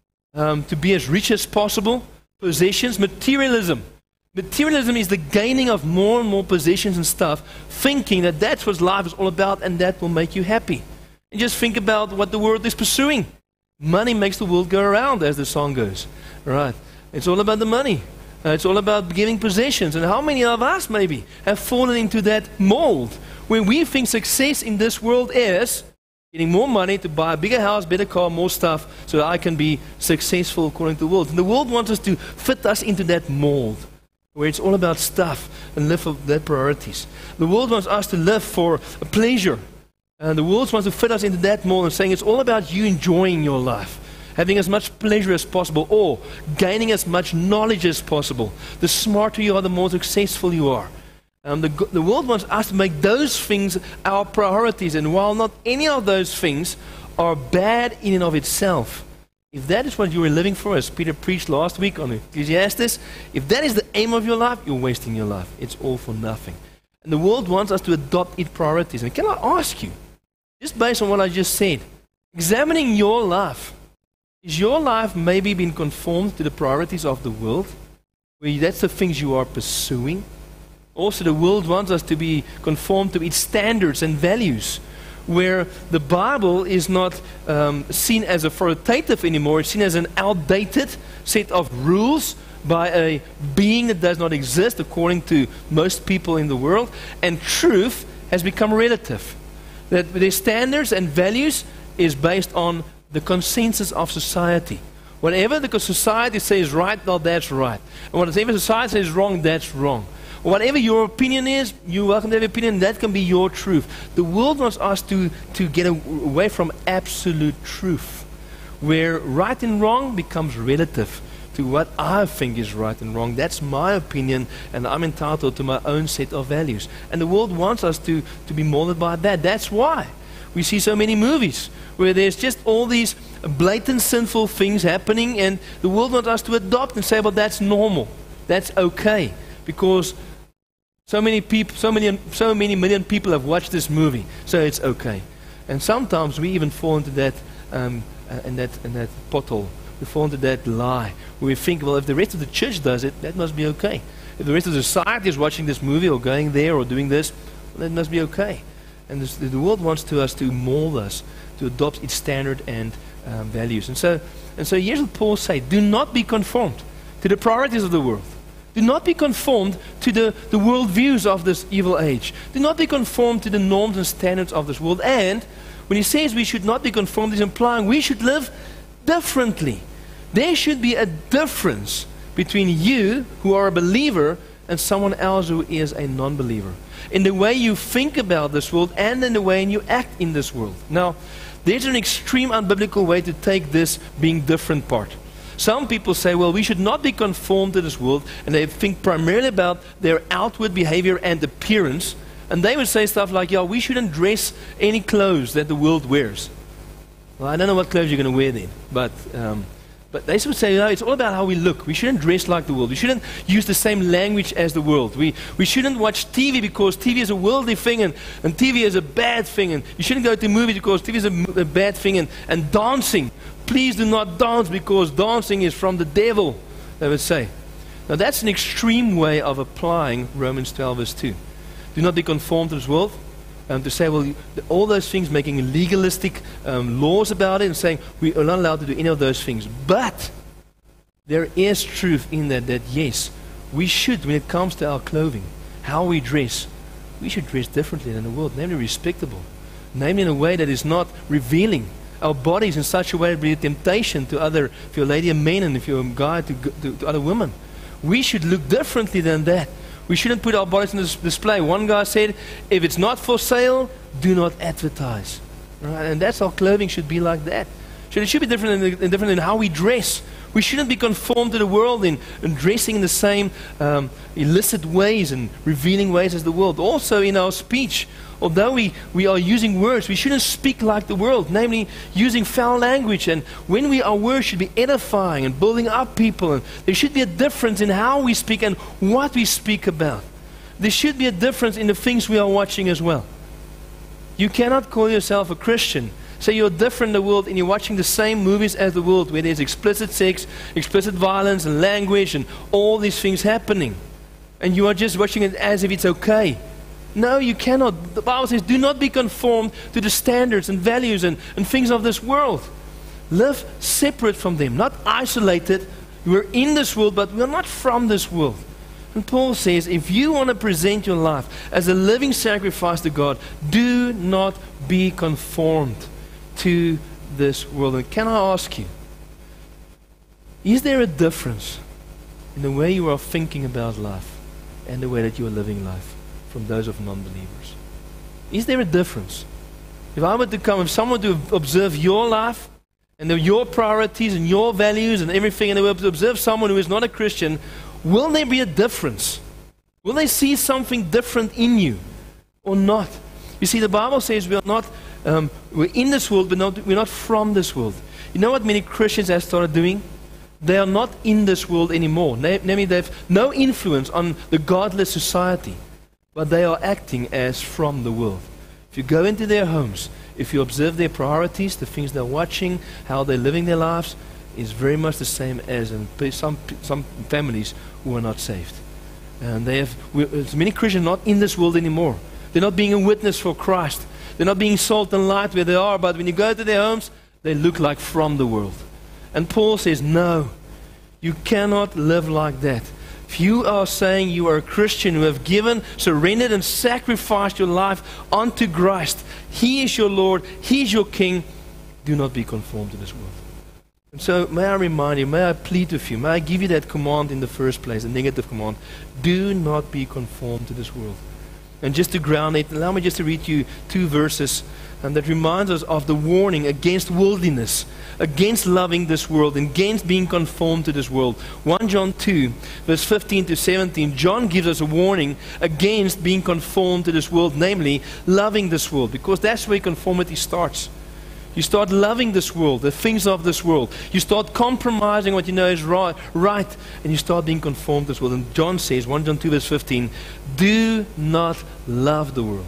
um, to be as rich as possible, possessions, materialism. Materialism is the gaining of more and more possessions and stuff, thinking that that's what life is all about and that will make you happy. And just think about what the world is pursuing. Money makes the world go around, as the song goes. Right? It's all about the money. Uh, it's all about giving possessions. And how many of us, maybe, have fallen into that mold where we think success in this world is getting more money to buy a bigger house, better car, more stuff, so that I can be successful according to the world. And the world wants us to fit us into that mold where it's all about stuff and live for their priorities. The world wants us to live for a pleasure. And the world wants to fit us into that mold and saying it's all about you enjoying your life, having as much pleasure as possible, or gaining as much knowledge as possible. The smarter you are, the more successful you are. Um, the, the world wants us to make those things our priorities. And while not any of those things are bad in and of itself, if that is what you were living for, as Peter preached last week on Ecclesiastes, if that is the aim of your life, you're wasting your life. It's all for nothing. And the world wants us to adopt its priorities. And can I ask you, just based on what I just said, examining your life, is your life maybe been conformed to the priorities of the world? Where that's the things you are pursuing? Also, the world wants us to be conformed to its standards and values, where the Bible is not um, seen as authoritative anymore. It's seen as an outdated set of rules by a being that does not exist according to most people in the world. And truth has become relative. That their standards and values is based on the consensus of society. Whatever the society says right, well, that's right. And whatever society says wrong, that's wrong. Whatever your opinion is, you're welcome to have an opinion. That can be your truth. The world wants us to, to get away from absolute truth, where right and wrong becomes relative to what I think is right and wrong. That's my opinion, and I'm entitled to my own set of values. And the world wants us to, to be molded by that. That's why we see so many movies where there's just all these blatant sinful things happening, and the world wants us to adopt and say, well, that's normal. That's okay. Because so many people, so many, so many million people have watched this movie, so it's okay. And sometimes we even fall into that, um, uh, in that, in that pothole. We fall into that lie where we think, well, if the rest of the church does it, that must be okay. If the rest of the society is watching this movie or going there or doing this, well, that must be okay. And this, the world wants to us to mold us, to adopt its standard and um, values. And so, and so here's what Paul says: do not be conformed to the priorities of the world. Do not be conformed to the, the world views of this evil age. Do not be conformed to the norms and standards of this world. And when he says we should not be conformed, he's implying we should live differently. There should be a difference between you, who are a believer, and someone else who is a non-believer, in the way you think about this world and in the way you act in this world. Now, there's an extreme unbiblical way to take this being different part. Some people say, well, we should not be conformed to this world, and they think primarily about their outward behavior and appearance, and they would say stuff like, yeah, we shouldn't dress any clothes that the world wears. Well, I don't know what clothes you're going to wear then, but um, But they would say, no, it's all about how we look. We shouldn't dress like the world. We shouldn't use the same language as the world. We, we shouldn't watch T V because T V is a worldly thing and, and T V is a bad thing. And you shouldn't go to movies because T V is a, a bad thing. And, and dancing, please do not dance because dancing is from the devil, they would say. Now that's an extreme way of applying Romans twelve verse two. Do not be conformed to this world. Um, to say, well, all those things, making legalistic um, laws about it and saying we are not allowed to do any of those things. But there is truth in that, that yes, we should, when it comes to our clothing, how we dress, we should dress differently than the world, namely respectable, namely in a way that is not revealing our bodies in such a way that be a temptation to other, if you're a lady, a man, and if you're a guy, to, to, to other women. We should look differently than that. We shouldn't put our bodies on this display. One guy said, if it's not for sale, do not advertise. Right? And that's how clothing should be like that. So it should be different in, in, different in how we dress. We shouldn't be conformed to the world in, in dressing in the same um, illicit ways and revealing ways as the world. Also in our speech, although we, we are using words, we shouldn't speak like the world, namely using foul language. And when we, our words should be edifying and building up people. And there should be a difference in how we speak and what we speak about. There should be a difference in the things we are watching as well. You cannot call yourself a Christian, say you're different in the world and you're watching the same movies as the world where there's explicit sex, explicit violence and language and all these things happening. And you are just watching it as if it's okay. No, you cannot. The Bible says, do not be conformed to the standards and values and, and things of this world. Live separate from them, not isolated. We're in this world, but we're not from this world. And Paul says, if you want to present your life as a living sacrifice to God, do not be conformed to this world. And can I ask you, is there a difference in the way you are thinking about life and the way that you are living life from those of non-believers? Is there a difference? If I were to come, if someone to observe your life and the, your priorities and your values and everything, and they were to observe someone who is not a Christian, will there be a difference? Will they see something different in you or not? You see, the Bible says we are not, um, we're in this world, but not, we're not from this world. You know what many Christians have started doing? They are not in this world anymore. Namely, they have no influence on the godless society, but they are acting as from the world. If you go into their homes, if you observe their priorities, the things they're watching, how they're living their lives, is very much the same as in some some families who are not saved. And they have many Christians not in this world anymore. They're not being a witness for Christ. They're not being salt and light where they are, but when you go to their homes, they look like from the world. And Paul says, no, you cannot live like that. If you are saying you are a Christian who have given, surrendered and sacrificed your life unto Christ, He is your Lord, He is your King, do not be conformed to this world. And so may I remind you, may I plead with you, may I give you that command in the first place, a negative command. Do not be conformed to this world. And just to ground it, allow me just to read you two verses and that reminds us of the warning against worldliness, against loving this world, and against being conformed to this world. First John two, verse fifteen to seventeen, John gives us a warning against being conformed to this world, namely loving this world, because that's where conformity starts. You start loving this world, the things of this world. You start compromising what you know is right, right, and you start being conformed to this world. And John says, First John two, verse fifteen, do not love the world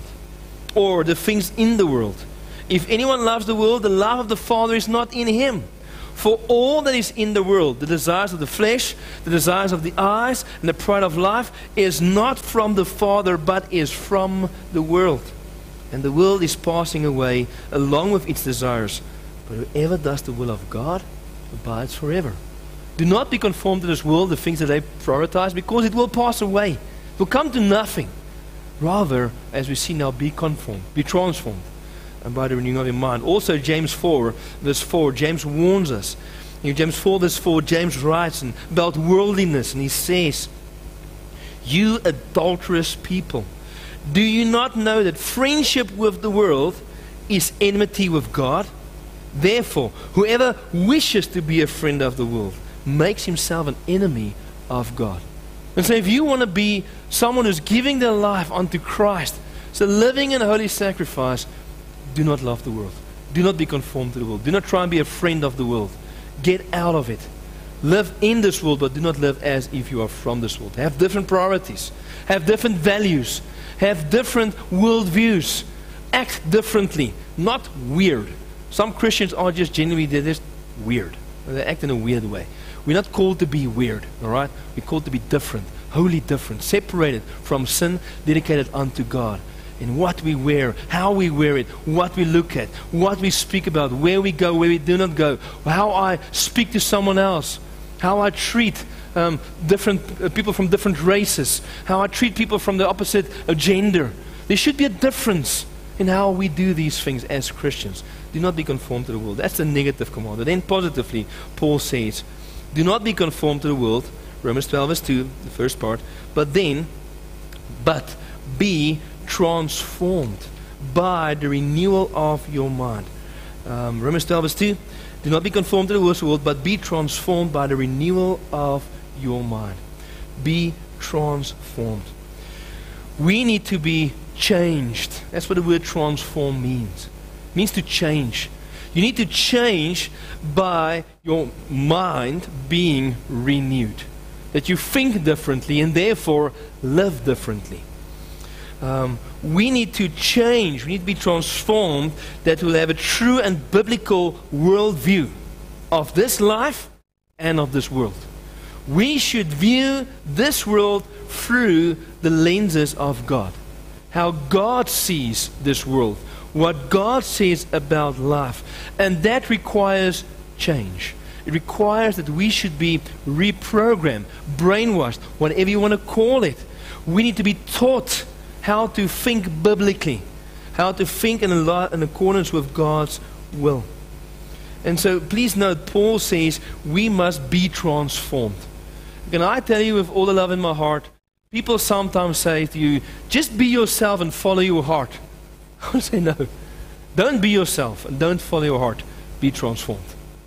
or the things in the world. If anyone loves the world, the love of the Father is not in him. For all that is in the world, the desires of the flesh, the desires of the eyes, and the pride of life, is not from the Father, but is from the world. And the world is passing away along with its desires. But whoever does the will of God abides forever. Do not be conformed to this world, the things that they prioritize, because it will pass away. It will come to nothing. Rather, as we see now, be conformed, be transformed, and by the renewing of your mind. Also, James four, verse four, James warns us. In James four, verse four, James writes about worldliness, and he says, you adulterous people, do you not know that friendship with the world is enmity with God? Therefore, whoever wishes to be a friend of the world makes himself an enemy of God. And so if you want to be someone who's giving their life unto Christ, so living in holy sacrifice, do not love the world. Do not be conformed to the world. Do not try and be a friend of the world. Get out of it. Live in this world, but do not live as if you are from this world. Have different priorities. Have different values. Have different worldviews. Act differently. Not weird. Some Christians are just genuinely, they're just weird. They act in a weird way. We're not called to be weird, all right? We're called to be different, wholly different, separated from sin, dedicated unto God. In what we wear, how we wear it, what we look at, what we speak about, where we go, where we do not go, how I speak to someone else, how I treat um, different uh, people from different races, how I treat people from the opposite uh, gender. There should be a difference in how we do these things as Christians. Do not be conformed to the world. That's the negative command. But then positively, Paul says, do not be conformed to the world, Romans twelve verse two, the first part, but then, but be transformed by the renewal of your mind. Um, Romans twelve verse two, do not be conformed to the world, but be transformed by the renewal of your mind. Be transformed. We need to be changed. That's what the word transform means. It means to change. You need to change by your mind being renewed. That you think differently and therefore live differently. Um, we need to change. We need to be transformed that we'll have a true and biblical worldview of this life and of this world. We should view this world through the lenses of God. How God sees this world. What God says about life. And that requires change. It requires that we should be reprogrammed, brainwashed, whatever you want to call it. We need to be taught how to think biblically, how to think in, a in accordance with God's will. And so please note, Paul says we must be transformed. Can I tell you with all the love in my heart, people sometimes say to you, just be yourself and follow your heart. I would say no. Don't be yourself and don't follow your heart. Be transformed.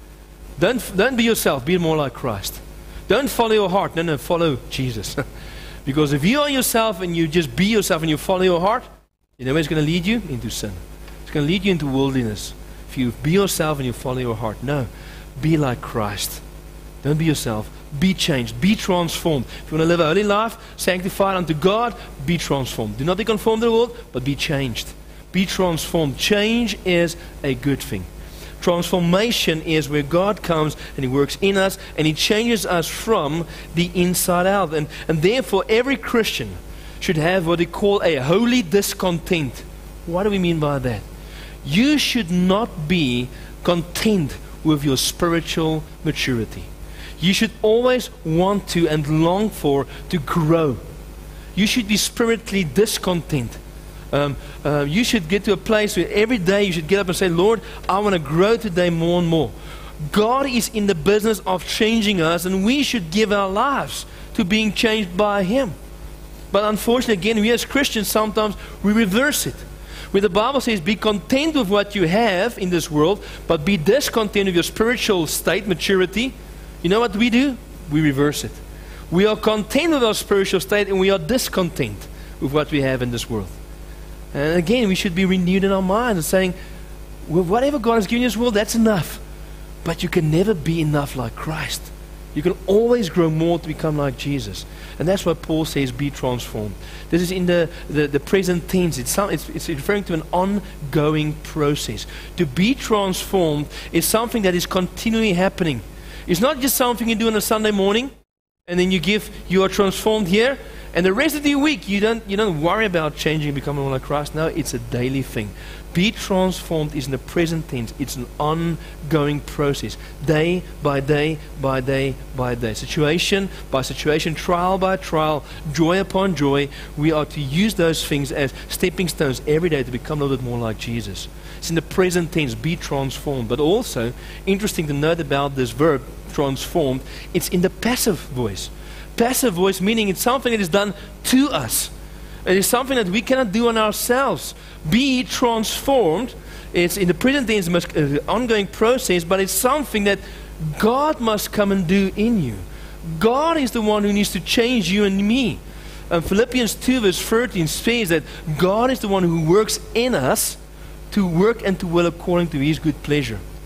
Don't, don't be yourself. Be more like Christ. Don't follow your heart. No, no, follow Jesus. Because if you are yourself and you just be yourself and you follow your heart, you know where it's going to lead you? Into sin. It's going to lead you into worldliness. If you be yourself and you follow your heart. No. Be like Christ. Don't be yourself. Be changed. Be transformed. If you want to live a holy life, sanctified unto God, be transformed. Do not be conformed to the world, but be changed. Be transformed. Change is a good thing. Transformation is where God comes and He works in us and He changes us from the inside out. And, and therefore, every Christian should have what they call a holy discontent. What do we mean by that? You should not be content with your spiritual maturity. You should always want to and long for to grow. You should be spiritually discontent. Um, uh, you should get to a place where every day you should get up and say, Lord, I want to grow today more and more. God is in the business of changing us, and we should give our lives to being changed by Him. But unfortunately, again, we as Christians sometimes we reverse it. Where the Bible says, be content with what you have in this world, but be discontent with your spiritual state, maturity. You know what we do? We reverse it. We are content with our spiritual state, and we are discontent with what we have in this world. And again, we should be renewed in our minds and saying, well, whatever God has given you in this world, that's enough. But you can never be enough like Christ. You can always grow more to become like Jesus. And that's why Paul says, be transformed. This is in the, the, the present tense. It's, some, it's, it's referring to an ongoing process. To be transformed is something that is continually happening. It's not just something you do on a Sunday morning, and then you give, you are transformed here, and the rest of the week you don't, you don't worry about changing and becoming more like Christ. No, it's a daily thing. Be transformed is in the present tense. It's an ongoing process. Day by day, by day, by day. Situation by situation, trial by trial, joy upon joy. We are to use those things as stepping stones every day to become a little bit more like Jesus. It's in the present tense, be transformed. But also, interesting to note about this verb, transformed, it's in the passive voice. Passive voice meaning it's something that is done to us. It is something that we cannot do on ourselves. Be transformed. It's in the present tense, an ongoing process, but it's something that God must come and do in you. God is the one who needs to change you and me. Um, Philippians two verse thirteen says that God is the one who works in us to work and to will according to His good pleasure.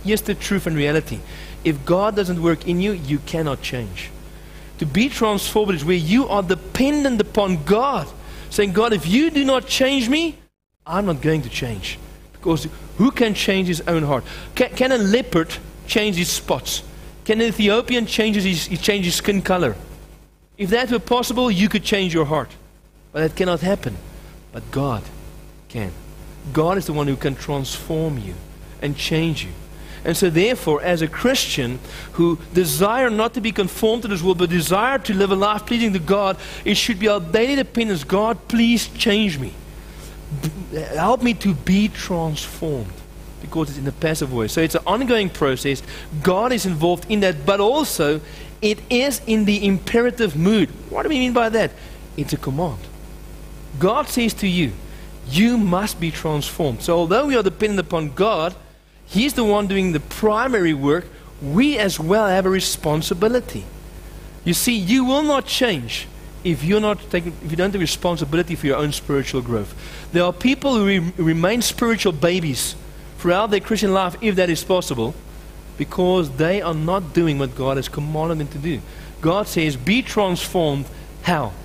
here's the truth and reality. If God doesn't work in you, you cannot change. To be transformed is where you are dependent upon God. Saying, God, if you do not change me, I'm not going to change. Because who can change his own heart? Can, can a leopard change his spots? Can an Ethiopian change his, change his skin color? If that were possible, you could change your heart. But that cannot happen. But God can. God is the one who can transform you and change you. And so therefore, as a Christian who desire not to be conformed to this world, but desire to live a life pleasing to God, it should be our daily dependence. God, please change me. Help me to be transformed. Because it's in a passive way. So it's an ongoing process. God is involved in that, but also it is in the imperative mood. What do we mean by that? It's a command. God says to you, you must be transformed. So although we are dependent upon God, He's the one doing the primary work. We as well have a responsibility. You see, you will not change if you're not taking, if you don't take responsibility for your own spiritual growth. There are people who re remain spiritual babies throughout their Christian life, if that is possible, because they are not doing what God has commanded them to do. God says, be transformed. How?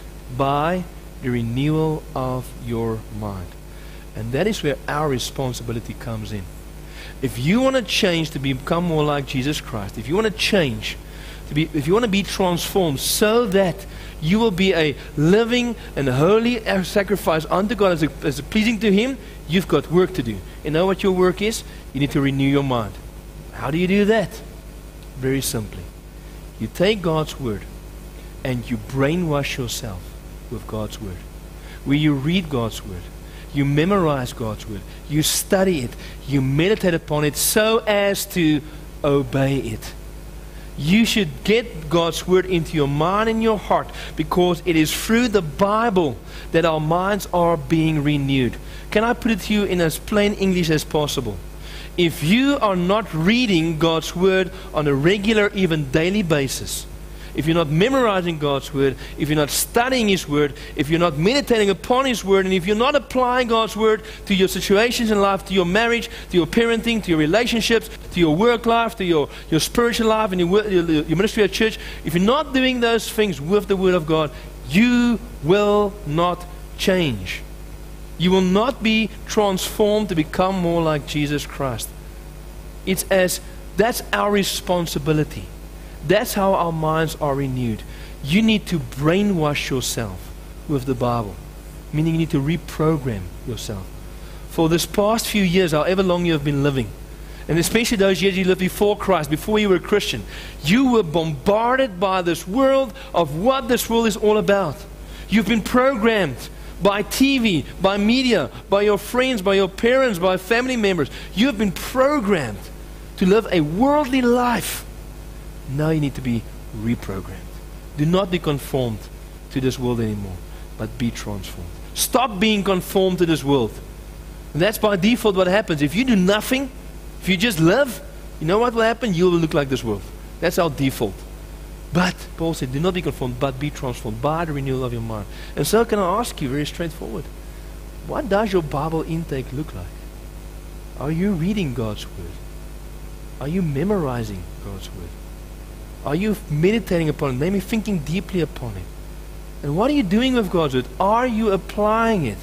By the renewal of your mind. And that is where our responsibility comes in. If you want to change to become more like Jesus Christ, if you want to change, to be, if you want to be transformed so that you will be a living and holy sacrifice unto God as, a, as a pleasing to Him, you've got work to do. You know what your work is? You need to renew your mind. How do you do that? Very simply. You take God's Word and you brainwash yourself with God's Word. Where you read God's Word. You memorize God's Word. You study it. You meditate upon it so as to obey it. You should get God's Word into your mind and your heart, because it is through the Bible that our minds are being renewed. Can I put it to you in as plain English as possible? If you are not reading God's Word on a regular, even daily basis, if you're not memorizing God's Word, if you're not studying His Word, if you're not meditating upon His Word, and if you're not applying God's Word to your situations in life, to your marriage, to your parenting, to your relationships, to your work life, to your, your spiritual life, and your, your, your ministry at church, if you're not doing those things with the Word of God, you will not change. You will not be transformed to become more like Jesus Christ. It's as, that's our responsibility. That's how our minds are renewed. You need to brainwash yourself with the Bible. Meaning you need to reprogram yourself. For this past few years, however long you have been living, and especially those years you lived before Christ, before you were a Christian, you were bombarded by this world of what this world is all about. You've been programmed by T V, by media, by your friends, by your parents, by family members. You have been programmed to live a worldly life. Now you need to be reprogrammed. Do not be conformed to this world anymore, but be transformed. Stop being conformed to this world. And that's by default what happens. If you do nothing, if you just live, you know what will happen? You will look like this world. That's our default. But, Paul said, do not be conformed, but be transformed by the renewal of your mind. And so can I ask you, very straightforward, what does your Bible intake look like? Are you reading God's Word? Are you memorizing God's Word? Are you meditating upon it, maybe thinking deeply upon it? And what are you doing with God's Word? Are you applying it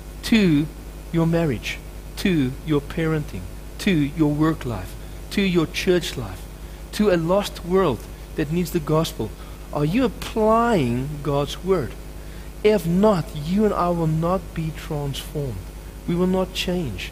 to your marriage, to your parenting, to your work life, to your church life, to a lost world that needs the gospel? Are you applying God's Word? If not, you and I will not be transformed. We will not change.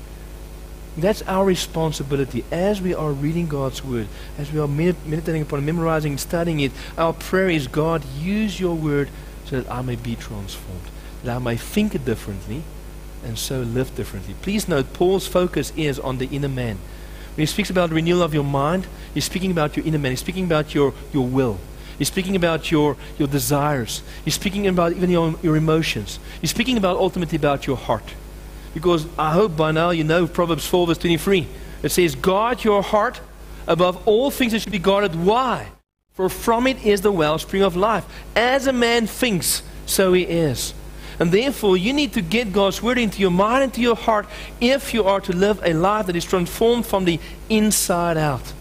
That's our responsibility as we are reading God's Word, as we are med meditating upon it, memorizing, studying it. Our prayer is, God, use your Word so that I may be transformed, that I may think differently and so live differently. Please note, Paul's focus is on the inner man. When he speaks about renewal of your mind, he's speaking about your inner man. He's speaking about your, your will. He's speaking about your, your desires. He's speaking about even your, your emotions. He's speaking about ultimately about your heart. Because I hope by now you know Proverbs four verse twenty-three. It says, guard your heart above all things that should be guarded. Why? For from it is the wellspring of life. As a man thinks, so he is. And therefore, you need to get God's word into your mind, into your heart, if you are to live a life that is transformed from the inside out.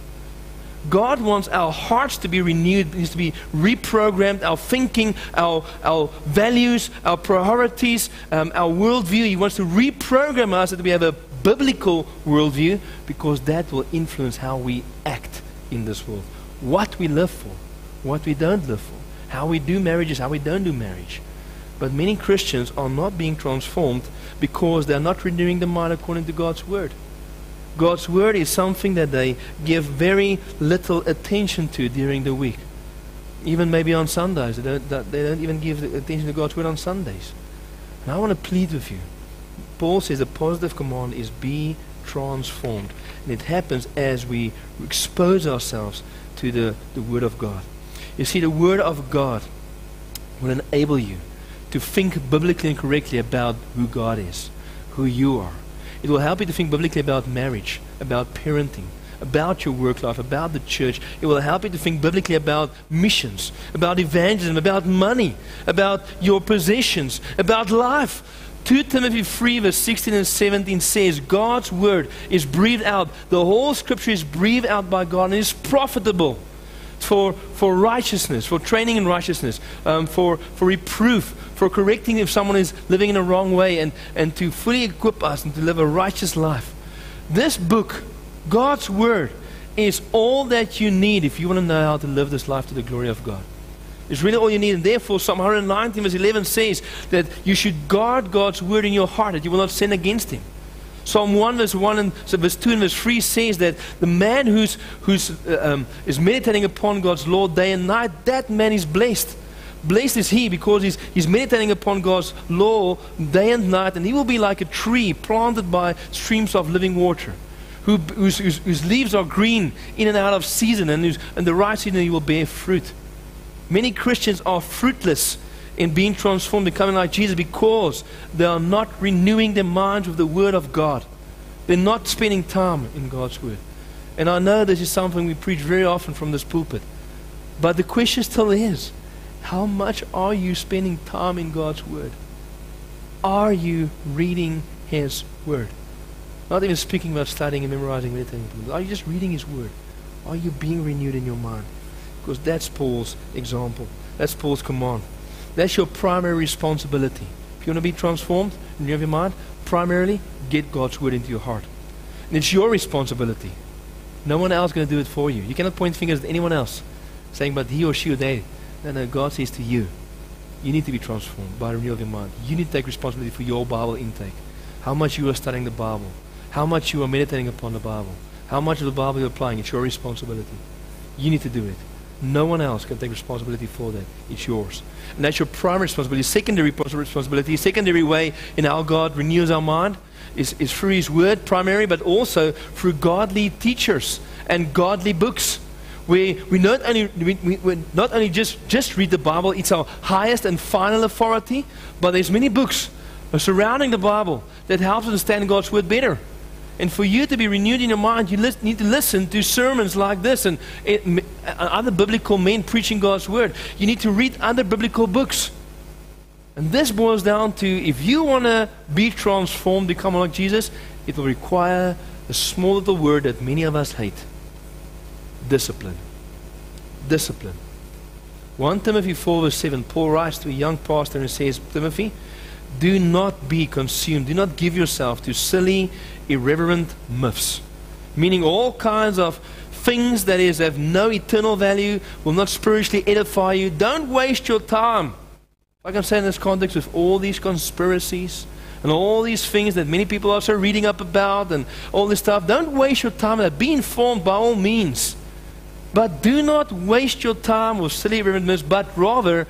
God wants our hearts to be renewed, needs to be reprogrammed, our thinking, our, our values, our priorities, um, our worldview. He wants to reprogram us so that we have a biblical worldview, because that will influence how we act in this world. What we live for, what we don't live for, how we do marriages, how we don't do marriage. But many Christians are not being transformed because they're not renewing the mind according to God's word. God's word is something that they give very little attention to during the week. Even maybe on Sundays. They don't, they don't even give attention to God's word on Sundays. And I want to plead with you. Paul says the positive command is be transformed. And it happens as we expose ourselves to the, the word of God. You see, the word of God will enable you to think biblically and correctly about who God is, who you are. It will help you to think biblically about marriage, about parenting, about your work life, about the church. It will help you to think biblically about missions, about evangelism, about money, about your possessions, about life. Second Timothy three verse sixteen and seventeen says God's word is breathed out. The whole scripture is breathed out by God and is profitable for, for righteousness, for training in righteousness, um, for, for reproof, for correcting if someone is living in a wrong way, and, and to fully equip us and to live a righteous life. This book, God's word, is all that you need if you want to know how to live this life to the glory of God. It's really all you need. And therefore, Psalm one nineteen verse eleven says that you should guard God's word in your heart, that you will not sin against him. Psalm one verse one and so verse two and verse three says that the man who's, who's, uh, um, is meditating upon God's law day and night, that man is blessed. Blessed is he, because he's, he's meditating upon God's law day and night, and he will be like a tree planted by streams of living water, who, whose, whose, whose leaves are green in and out of season, and whose, in the right season he will bear fruit. Many Christians are fruitless in being transformed, becoming like Jesus, because they are not renewing their minds with the Word of God. They're not spending time in God's Word. And I know this is something we preach very often from this pulpit. But the question still is, how much are you spending time in God's Word? Are you reading His Word? Not even speaking about studying and memorizing, meditating. Are you just reading His Word? Are you being renewed in your mind? Because that's Paul's example. That's Paul's command. That's your primary responsibility. If you want to be transformed, renew your mind, primarily get God's word into your heart. And it's your responsibility. No one else is going to do it for you. You cannot point fingers at anyone else, saying, but he or she or they. No, no, God says to you, you need to be transformed by renewal of your mind. You need to take responsibility for your Bible intake. How much you are studying the Bible. How much you are meditating upon the Bible. How much of the Bible you're applying. It's your responsibility. You need to do it. No one else can take responsibility for that. It's yours. And that's your primary responsibility. Secondary responsibility, secondary way in how God renews our mind is, is through His Word, primary, but also through godly teachers and godly books. We, we not only, we, we, we not only just, just read the Bible, it's our highest and final authority, but there's many books surrounding the Bible that helps us understand God's Word better. And for you to be renewed in your mind, you need to listen to sermons like this and it, other biblical men preaching God's Word. You need to read other biblical books. And this boils down to, if you want to be transformed, become like Jesus, it will require a small little word that many of us hate. Discipline. Discipline. First Timothy four verse seven, Paul writes to a young pastor and says, Timothy, do not be consumed. Do not give yourself to silly, irreverent myths. Meaning all kinds of things that is have no eternal value, will not spiritually edify you. Don't waste your time. Like I'm saying in this context, with all these conspiracies and all these things that many people are also reading up about and all this stuff, don't waste your time with that. Be informed by all means. But do not waste your time with silly, irreverent myths, but rather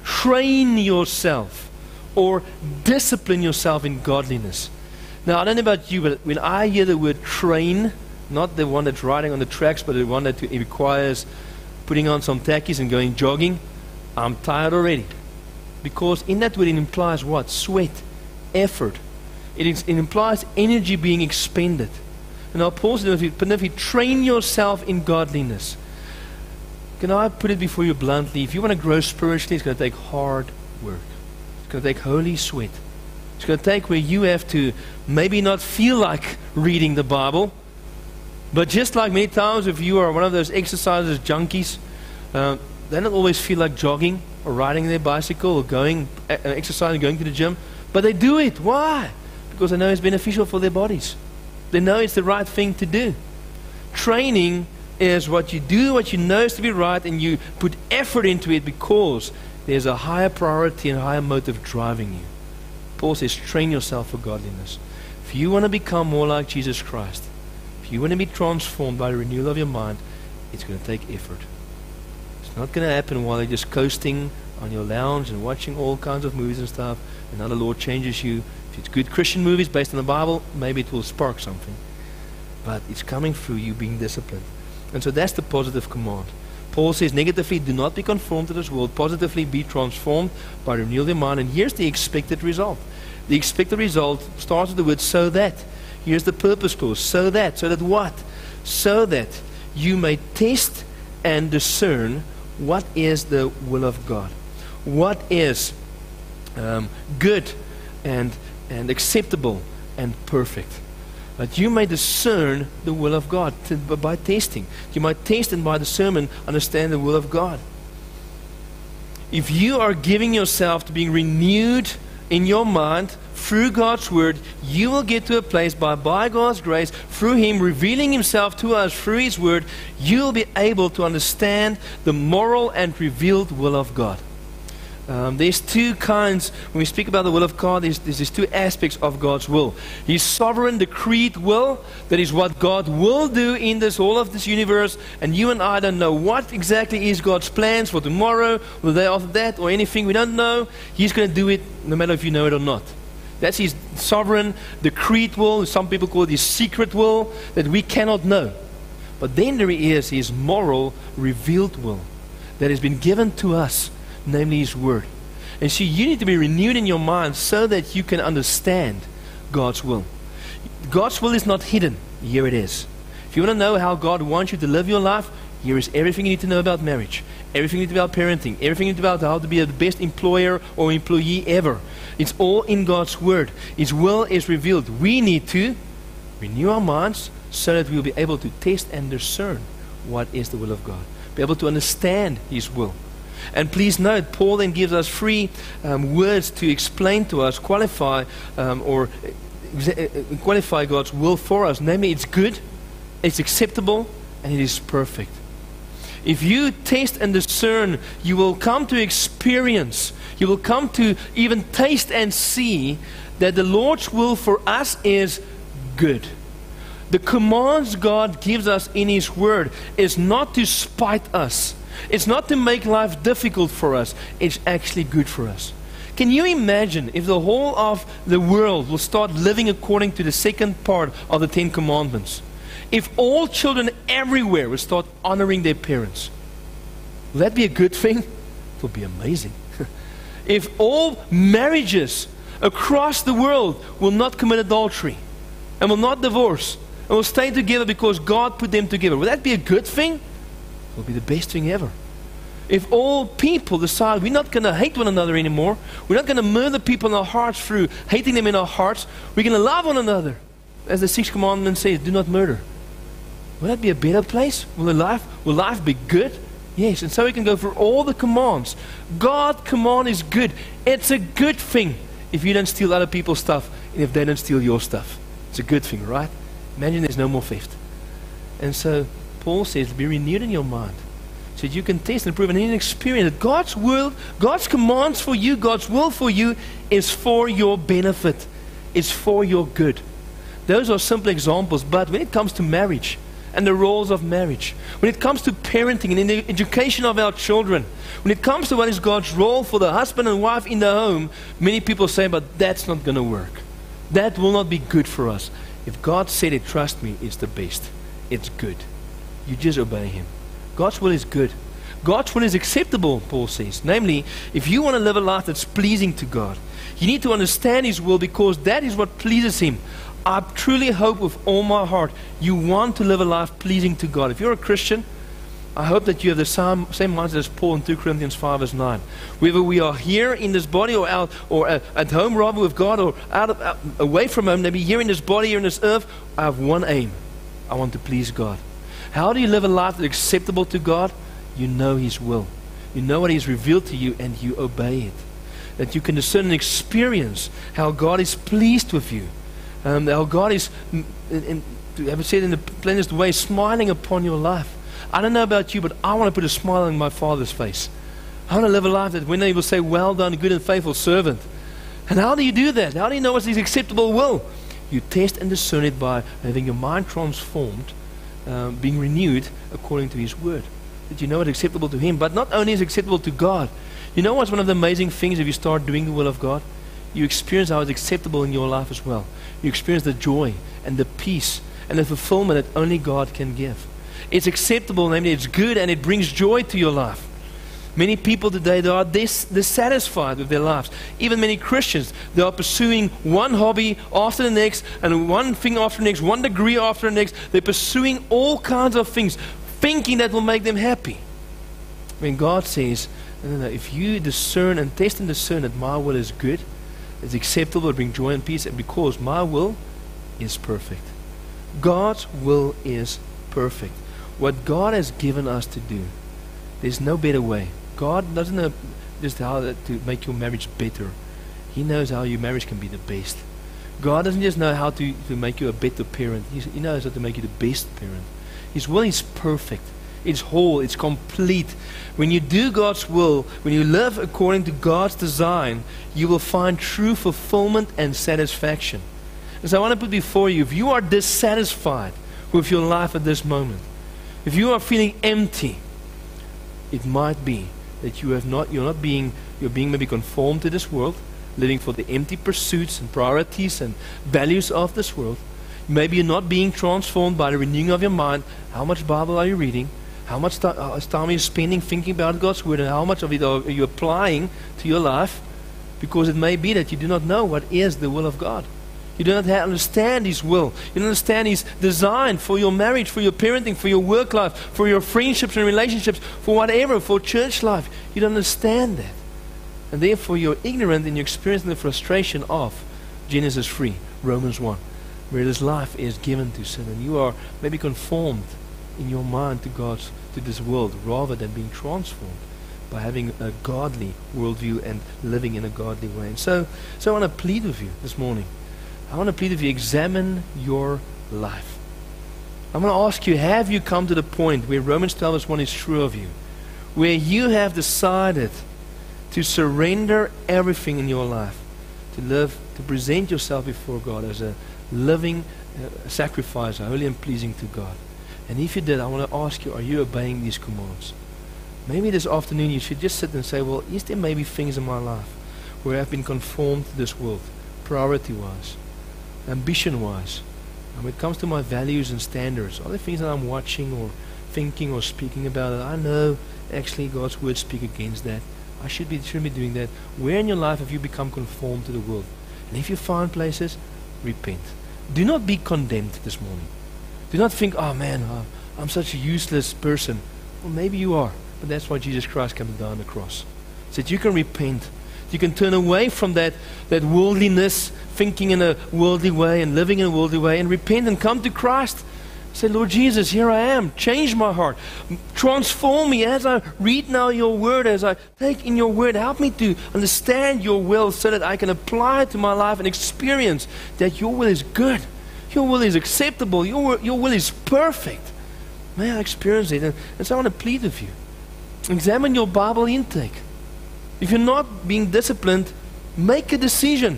train yourself or discipline yourself in godliness. Now, I don't know about you, but when I hear the word train, not the one that's riding on the tracks, but the one that requires putting on some tackies and going jogging, I'm tired already. Because in that word it implies what? Sweat, effort. It, is, it implies energy being expended. And now Paul says, if you train yourself in godliness. Can I put it before you bluntly? If you want to grow spiritually, it's going to take hard work. going to take holy sweat. It's going to take where you have to maybe not feel like reading the Bible, but just like many times if you are one of those exercises junkies, uh, they don't always feel like jogging or riding their bicycle or going uh, exercising, going to the gym, but they do it. Why? Because they know it's beneficial for their bodies. They know it's the right thing to do. Training is what you do, what you know is to be right, and you put effort into it because there's a higher priority and a higher motive driving you. Paul says, train yourself for godliness. If you want to become more like Jesus Christ, if you want to be transformed by the renewal of your mind, it's going to take effort. It's not going to happen while you're just coasting on your lounge and watching all kinds of movies and stuff, and now the Lord changes you. If it's good Christian movies based on the Bible, maybe it will spark something. But it's coming through you being disciplined. And so that's the positive command. Paul says negatively, do not be conformed to this world. Positively, be transformed by the renewal of your mind. And here's the expected result. The expected result starts with the word so that. Here's the purpose clause. So that. So that what? So that you may test and discern what is the will of God. What is um, good and, and acceptable and perfect. That you may discern the will of God to, by testing. You might test and by discernment understand the will of God. If you are giving yourself to being renewed in your mind through God's Word, you will get to a place by, by God's grace, through Him revealing Himself to us through His Word, you will be able to understand the moral and revealed will of God. Um, there's two kinds, when we speak about the will of God, there's, there's these two aspects of God's will. His sovereign decreed will, that is what God will do in this whole of this universe, and you and I don't know what exactly is God's plans for tomorrow, or the day after that, or anything we don't know. He's going to do it no matter if you know it or not. That's His sovereign decreed will. Some people call it His secret will, that we cannot know. But then there is His moral revealed will that has been given to us, namely His Word. And see, you need to be renewed in your mind so that you can understand God's will. God's will is not hidden. Here it is. If you want to know how God wants you to live your life, here is everything you need to know about marriage, everything you need to know about parenting, everything you need to know about how to be the best employer or employee ever. It's all in God's Word. His will is revealed. We need to renew our minds so that we'll be able to test and discern what is the will of God. Be able to understand His will. And please note, Paul then gives us three um, words to explain to us, qualify um, or exa- qualify God's will for us. Namely, it's good, it's acceptable, and it is perfect. If you test and discern, you will come to experience, you will come to even taste and see that the Lord's will for us is good. The commands God gives us in His Word is not to spite us. It's not to make life difficult for us. It's actually good for us. Can you imagine if the whole of the world will start living according to the second part of the Ten Commandments? If all children everywhere will start honoring their parents, will that be a good thing? It will be amazing. If all marriages across the world will not commit adultery and will not divorce and will stay together because God put them together, will that be a good thing? It will be the best thing ever. If all people decide we're not going to hate one another anymore, we're not going to murder people in our hearts through hating them in our hearts, we're going to love one another. As the sixth commandment says, do not murder. Will that be a better place? Will, the life, will life be good? Yes, and so we can go through all the commands. God's command is good. It's a good thing if you don't steal other people's stuff and if they don't steal your stuff. It's a good thing, right? Imagine there's no more theft. And so Paul says, be renewed in your mind so that you can test and prove and experience that God's will, God's commands for you, God's will for you is for your benefit. It's for your good. Those are simple examples, but when it comes to marriage and the roles of marriage, when it comes to parenting and in the education of our children, when it comes to what is God's role for the husband and wife in the home, many people say, but that's not going to work. That will not be good for us. If God said it, trust me, it's the best. It's good. You just obey Him. God's will is good. God's will is acceptable, Paul says. Namely, if you want to live a life that's pleasing to God, you need to understand His will because that is what pleases Him. I truly hope with all my heart you want to live a life pleasing to God. If you're a Christian, I hope that you have the same, same mindset as Paul in two Corinthians five verse nine. Whether we are here in this body or out, or at, at home rather with God, or out, of, out away from home, maybe here in this body, here in this earth, I have one aim. I want to please God. How do you live a life that's acceptable to God? You know His will. You know what He's revealed to you, and you obey it. That you can discern and experience how God is pleased with you. Um, how God is, in, in, to have it said in the plainest way, smiling upon your life. I don't know about you, but I want to put a smile on my Father's face. I want to live a life that when He will say, well done, good and faithful servant. And how do you do that? How do you know what's His acceptable will? You test and discern it by having your mind transformed, um, being renewed according to His word. That you know what's acceptable to Him, but not only is acceptable to God. You know what's one of the amazing things if you start doing the will of God? You experience how it's acceptable in your life as well. You experience the joy and the peace and the fulfillment that only God can give. It's acceptable, namely it's good, and it brings joy to your life. Many people today, they are dis- dissatisfied with their lives. Even many Christians, they are pursuing one hobby after the next, and one thing after the next, one degree after the next. They're pursuing all kinds of things, thinking that will make them happy. When God says, no, no, no, if you discern and test and discern that my will is good, it's acceptable, it brings joy and peace, and because my will is perfect. God's will is perfect. What God has given us to do, there's no better way. God doesn't know just how to make your marriage better. He knows how your marriage can be the best. God doesn't just know how to, to make you a better parent. He, he knows how to make you the best parent. His will is perfect. It's whole. It's complete. When you do God's will, when you live according to God's design, you will find true fulfillment and satisfaction. And so I want to put before you, if you are dissatisfied with your life at this moment, if you are feeling empty, it might be that you have not, you're not being, you're being maybe conformed to this world, living for the empty pursuits and priorities and values of this world. Maybe you're not being transformed by the renewing of your mind. How much Bible are you reading? How much time are you spending thinking about God's Word, and how much of it are you applying to your life? Because it may be that you do not know what is the will of God. You do not have, understand His will. You don't understand His design for your marriage, for your parenting, for your work life, for your friendships and relationships, for whatever, for church life. You don't understand that. And therefore you're ignorant and you're experiencing the frustration of Genesis three, Romans one, where this life is given to sin. And you are maybe conformed in your mind to God's, to this world, rather than being transformed by having a godly worldview and living in a godly way. And so, so I want to plead with you this morning. I want to plead with you, examine your life. I'm going to ask you, have you come to the point where Romans twelve verse one is true of you? Where you have decided to surrender everything in your life, to live, to present yourself before God as a living uh, sacrifice, holy and pleasing to God. And if you did, I want to ask you, are you obeying these commands? Maybe this afternoon you should just sit and say, well, is there maybe things in my life where I've been conformed to this world, priority-wise, ambition-wise? And when it comes to my values and standards, are there things that I'm watching or thinking or speaking about that I know actually God's words speak against that? I should be, shouldn't be doing that. Where in your life have you become conformed to the world? And if you find places, repent. Do not be condemned this morning. Do not think, oh man, uh, I'm such a useless person. Well, maybe you are, but that's why Jesus Christ came down the cross. So that you can repent. You can turn away from that, that worldliness, thinking in a worldly way and living in a worldly way, and repent and come to Christ. Say, Lord Jesus, here I am. Change my heart. Transform me as I read now your word, as I take in your word. Help me to understand your will so that I can apply it to my life and experience that your will is good. Your will is acceptable. Your, your will is perfect. May I experience it. And, and so I want to plead with you. Examine your Bible intake. If you're not being disciplined, make a decision.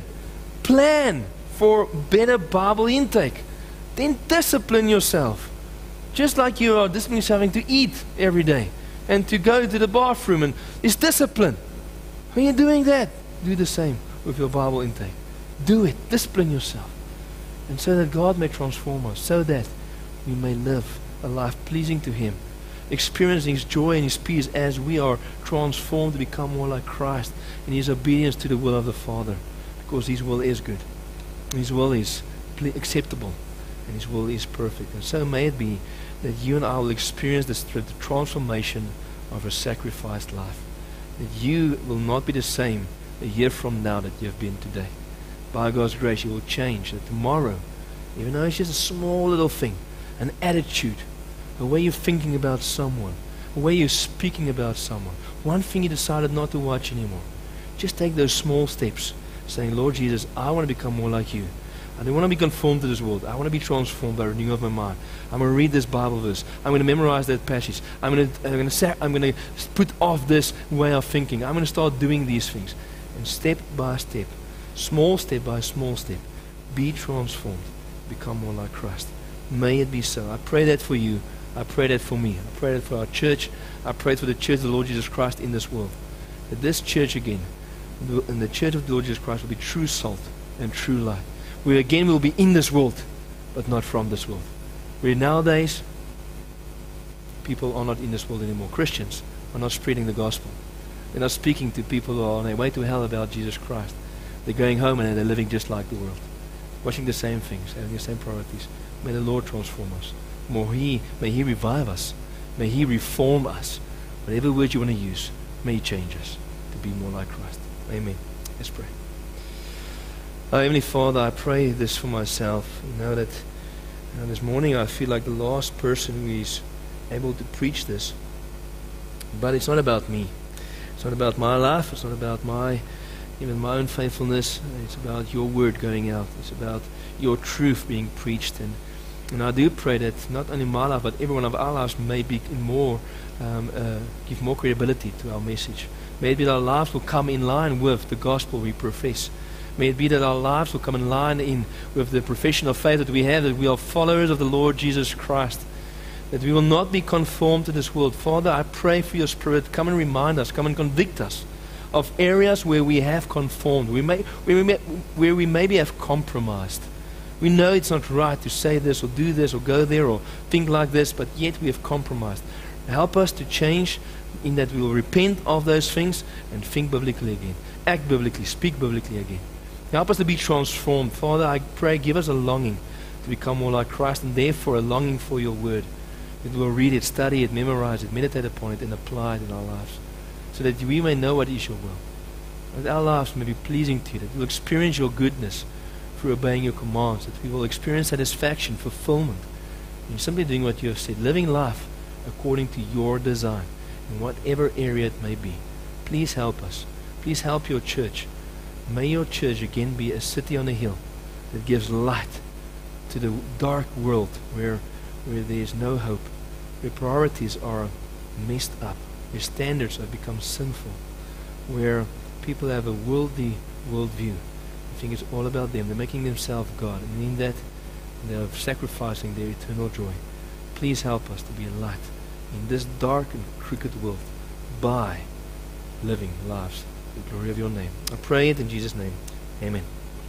Plan for better Bible intake. Then discipline yourself. Just like you are disciplining yourself to eat every day and to go to the bathroom. And it's discipline. When you're doing that, do the same with your Bible intake. Do it. Discipline yourself. And so that God may transform us, so that we may live a life pleasing to Him, experiencing His joy and His peace as we are transformed to become more like Christ in His obedience to the will of the Father, because His will is good, and His will is acceptable, and His will is perfect. And so may it be that you and I will experience this, the transformation of a sacrificed life. That you will not be the same a year from now that you have been today. By God's grace, you will change. That tomorrow, even though it's just a small little thing, an attitude, a way you're thinking about someone, a way you're speaking about someone, one thing you decided not to watch anymore. Just take those small steps, saying, Lord Jesus, I want to become more like you. I don't want to be conformed to this world. I want to be transformed by renewing of my mind. I'm going to read this Bible verse. I'm going to memorize that passage. I'm going to, I'm going to, say, I'm going to put off this way of thinking. I'm going to start doing these things. And step by step, small step by small step, be transformed. Become more like Christ. May it be so. I pray that for you. I pray that for me. I pray that for our church. I pray for the church of the Lord Jesus Christ in this world. That this church again, and the church of the Lord Jesus Christ, will be true salt and true light. We again will be in this world, but not from this world. Where nowadays, people are not in this world anymore. Christians are not spreading the gospel. They're not speaking to people who are on their way to hell about Jesus Christ. They're going home and they're living just like the world. Watching the same things, having the same priorities. May the Lord transform us. May He, may He revive us. May He reform us. Whatever word you want to use, may He change us to be more like Christ. Amen. Let's pray. Oh, Heavenly Father, I pray this for myself. You know that you know, this morning I feel like the last person who is able to preach this. But it's not about me. It's not about my life. It's not about my even my own faithfulness. It's about your word going out. It's about your truth being preached. And, and I do pray that not only my life, but every one of our lives may be in more, um, uh, give more credibility to our message. May it be that our lives will come in line with the gospel we profess. May it be that our lives will come in line in with the profession of faith that we have, that we are followers of the Lord Jesus Christ. That we will not be conformed to this world. Father, I pray for your Spirit. Come and remind us, come and convict us of areas where we have conformed, we may, where, we may, where we maybe have compromised. We know it's not right to say this or do this or go there or think like this, but yet we have compromised. Help us to change in that we will repent of those things and think biblically again. Act biblically, speak biblically again. Help us to be transformed. Father, I pray, give us a longing to become more like Christ, and therefore a longing for your word. That we'll read it, study it, memorize it, meditate upon it, and apply it in our lives. So that we may know what is your will. That our lives may be pleasing to you. That we'll experience your goodness through obeying your commands. That we will experience satisfaction, fulfillment in simply doing what you have said. Living life according to your design in whatever area it may be. Please help us. Please help your church. May your church again be a city on a hill that gives light to the dark world where, where there is no hope, where priorities are messed up, where standards have become sinful, where people have a worldly worldview. I think it's all about them. They're making themselves God, and in that they're sacrificing their eternal joy. Please help us to be a light in this dark and crooked world by living lives to the glory of your name. I pray it in Jesus' name. Amen.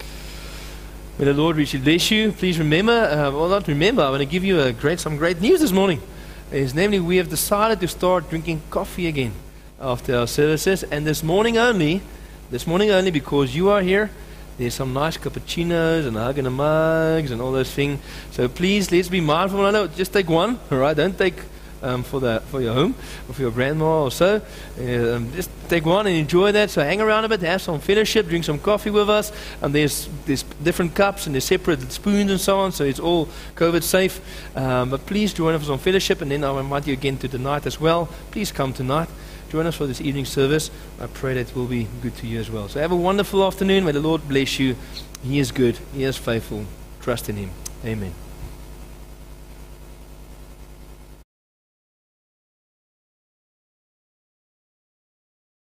May the Lord richly bless you. Please remember, uh, well not remember, I want to give you a great, some great news this morning. Is namely we have decided to start drinking coffee again after our services, and this morning only, this morning only because you are here, there's some nice cappuccinos and hug and mugs and all those things. So please, let's be mindful. I know, just take one, all right? Don't take um, for the for your home or for your grandma or so. Um, just take one and enjoy that. So hang around a bit, have some fellowship, drink some coffee with us. And there's there's different cups and there's separate spoons and so on. So it's all COVID safe. Um, but please join us on fellowship, and then I'll invite you again to tonight as well. Please come tonight. Join us for this evening service. I pray that it will be good to you as well. So have a wonderful afternoon. May the Lord bless you. He is good. He is faithful. Trust in Him. Amen.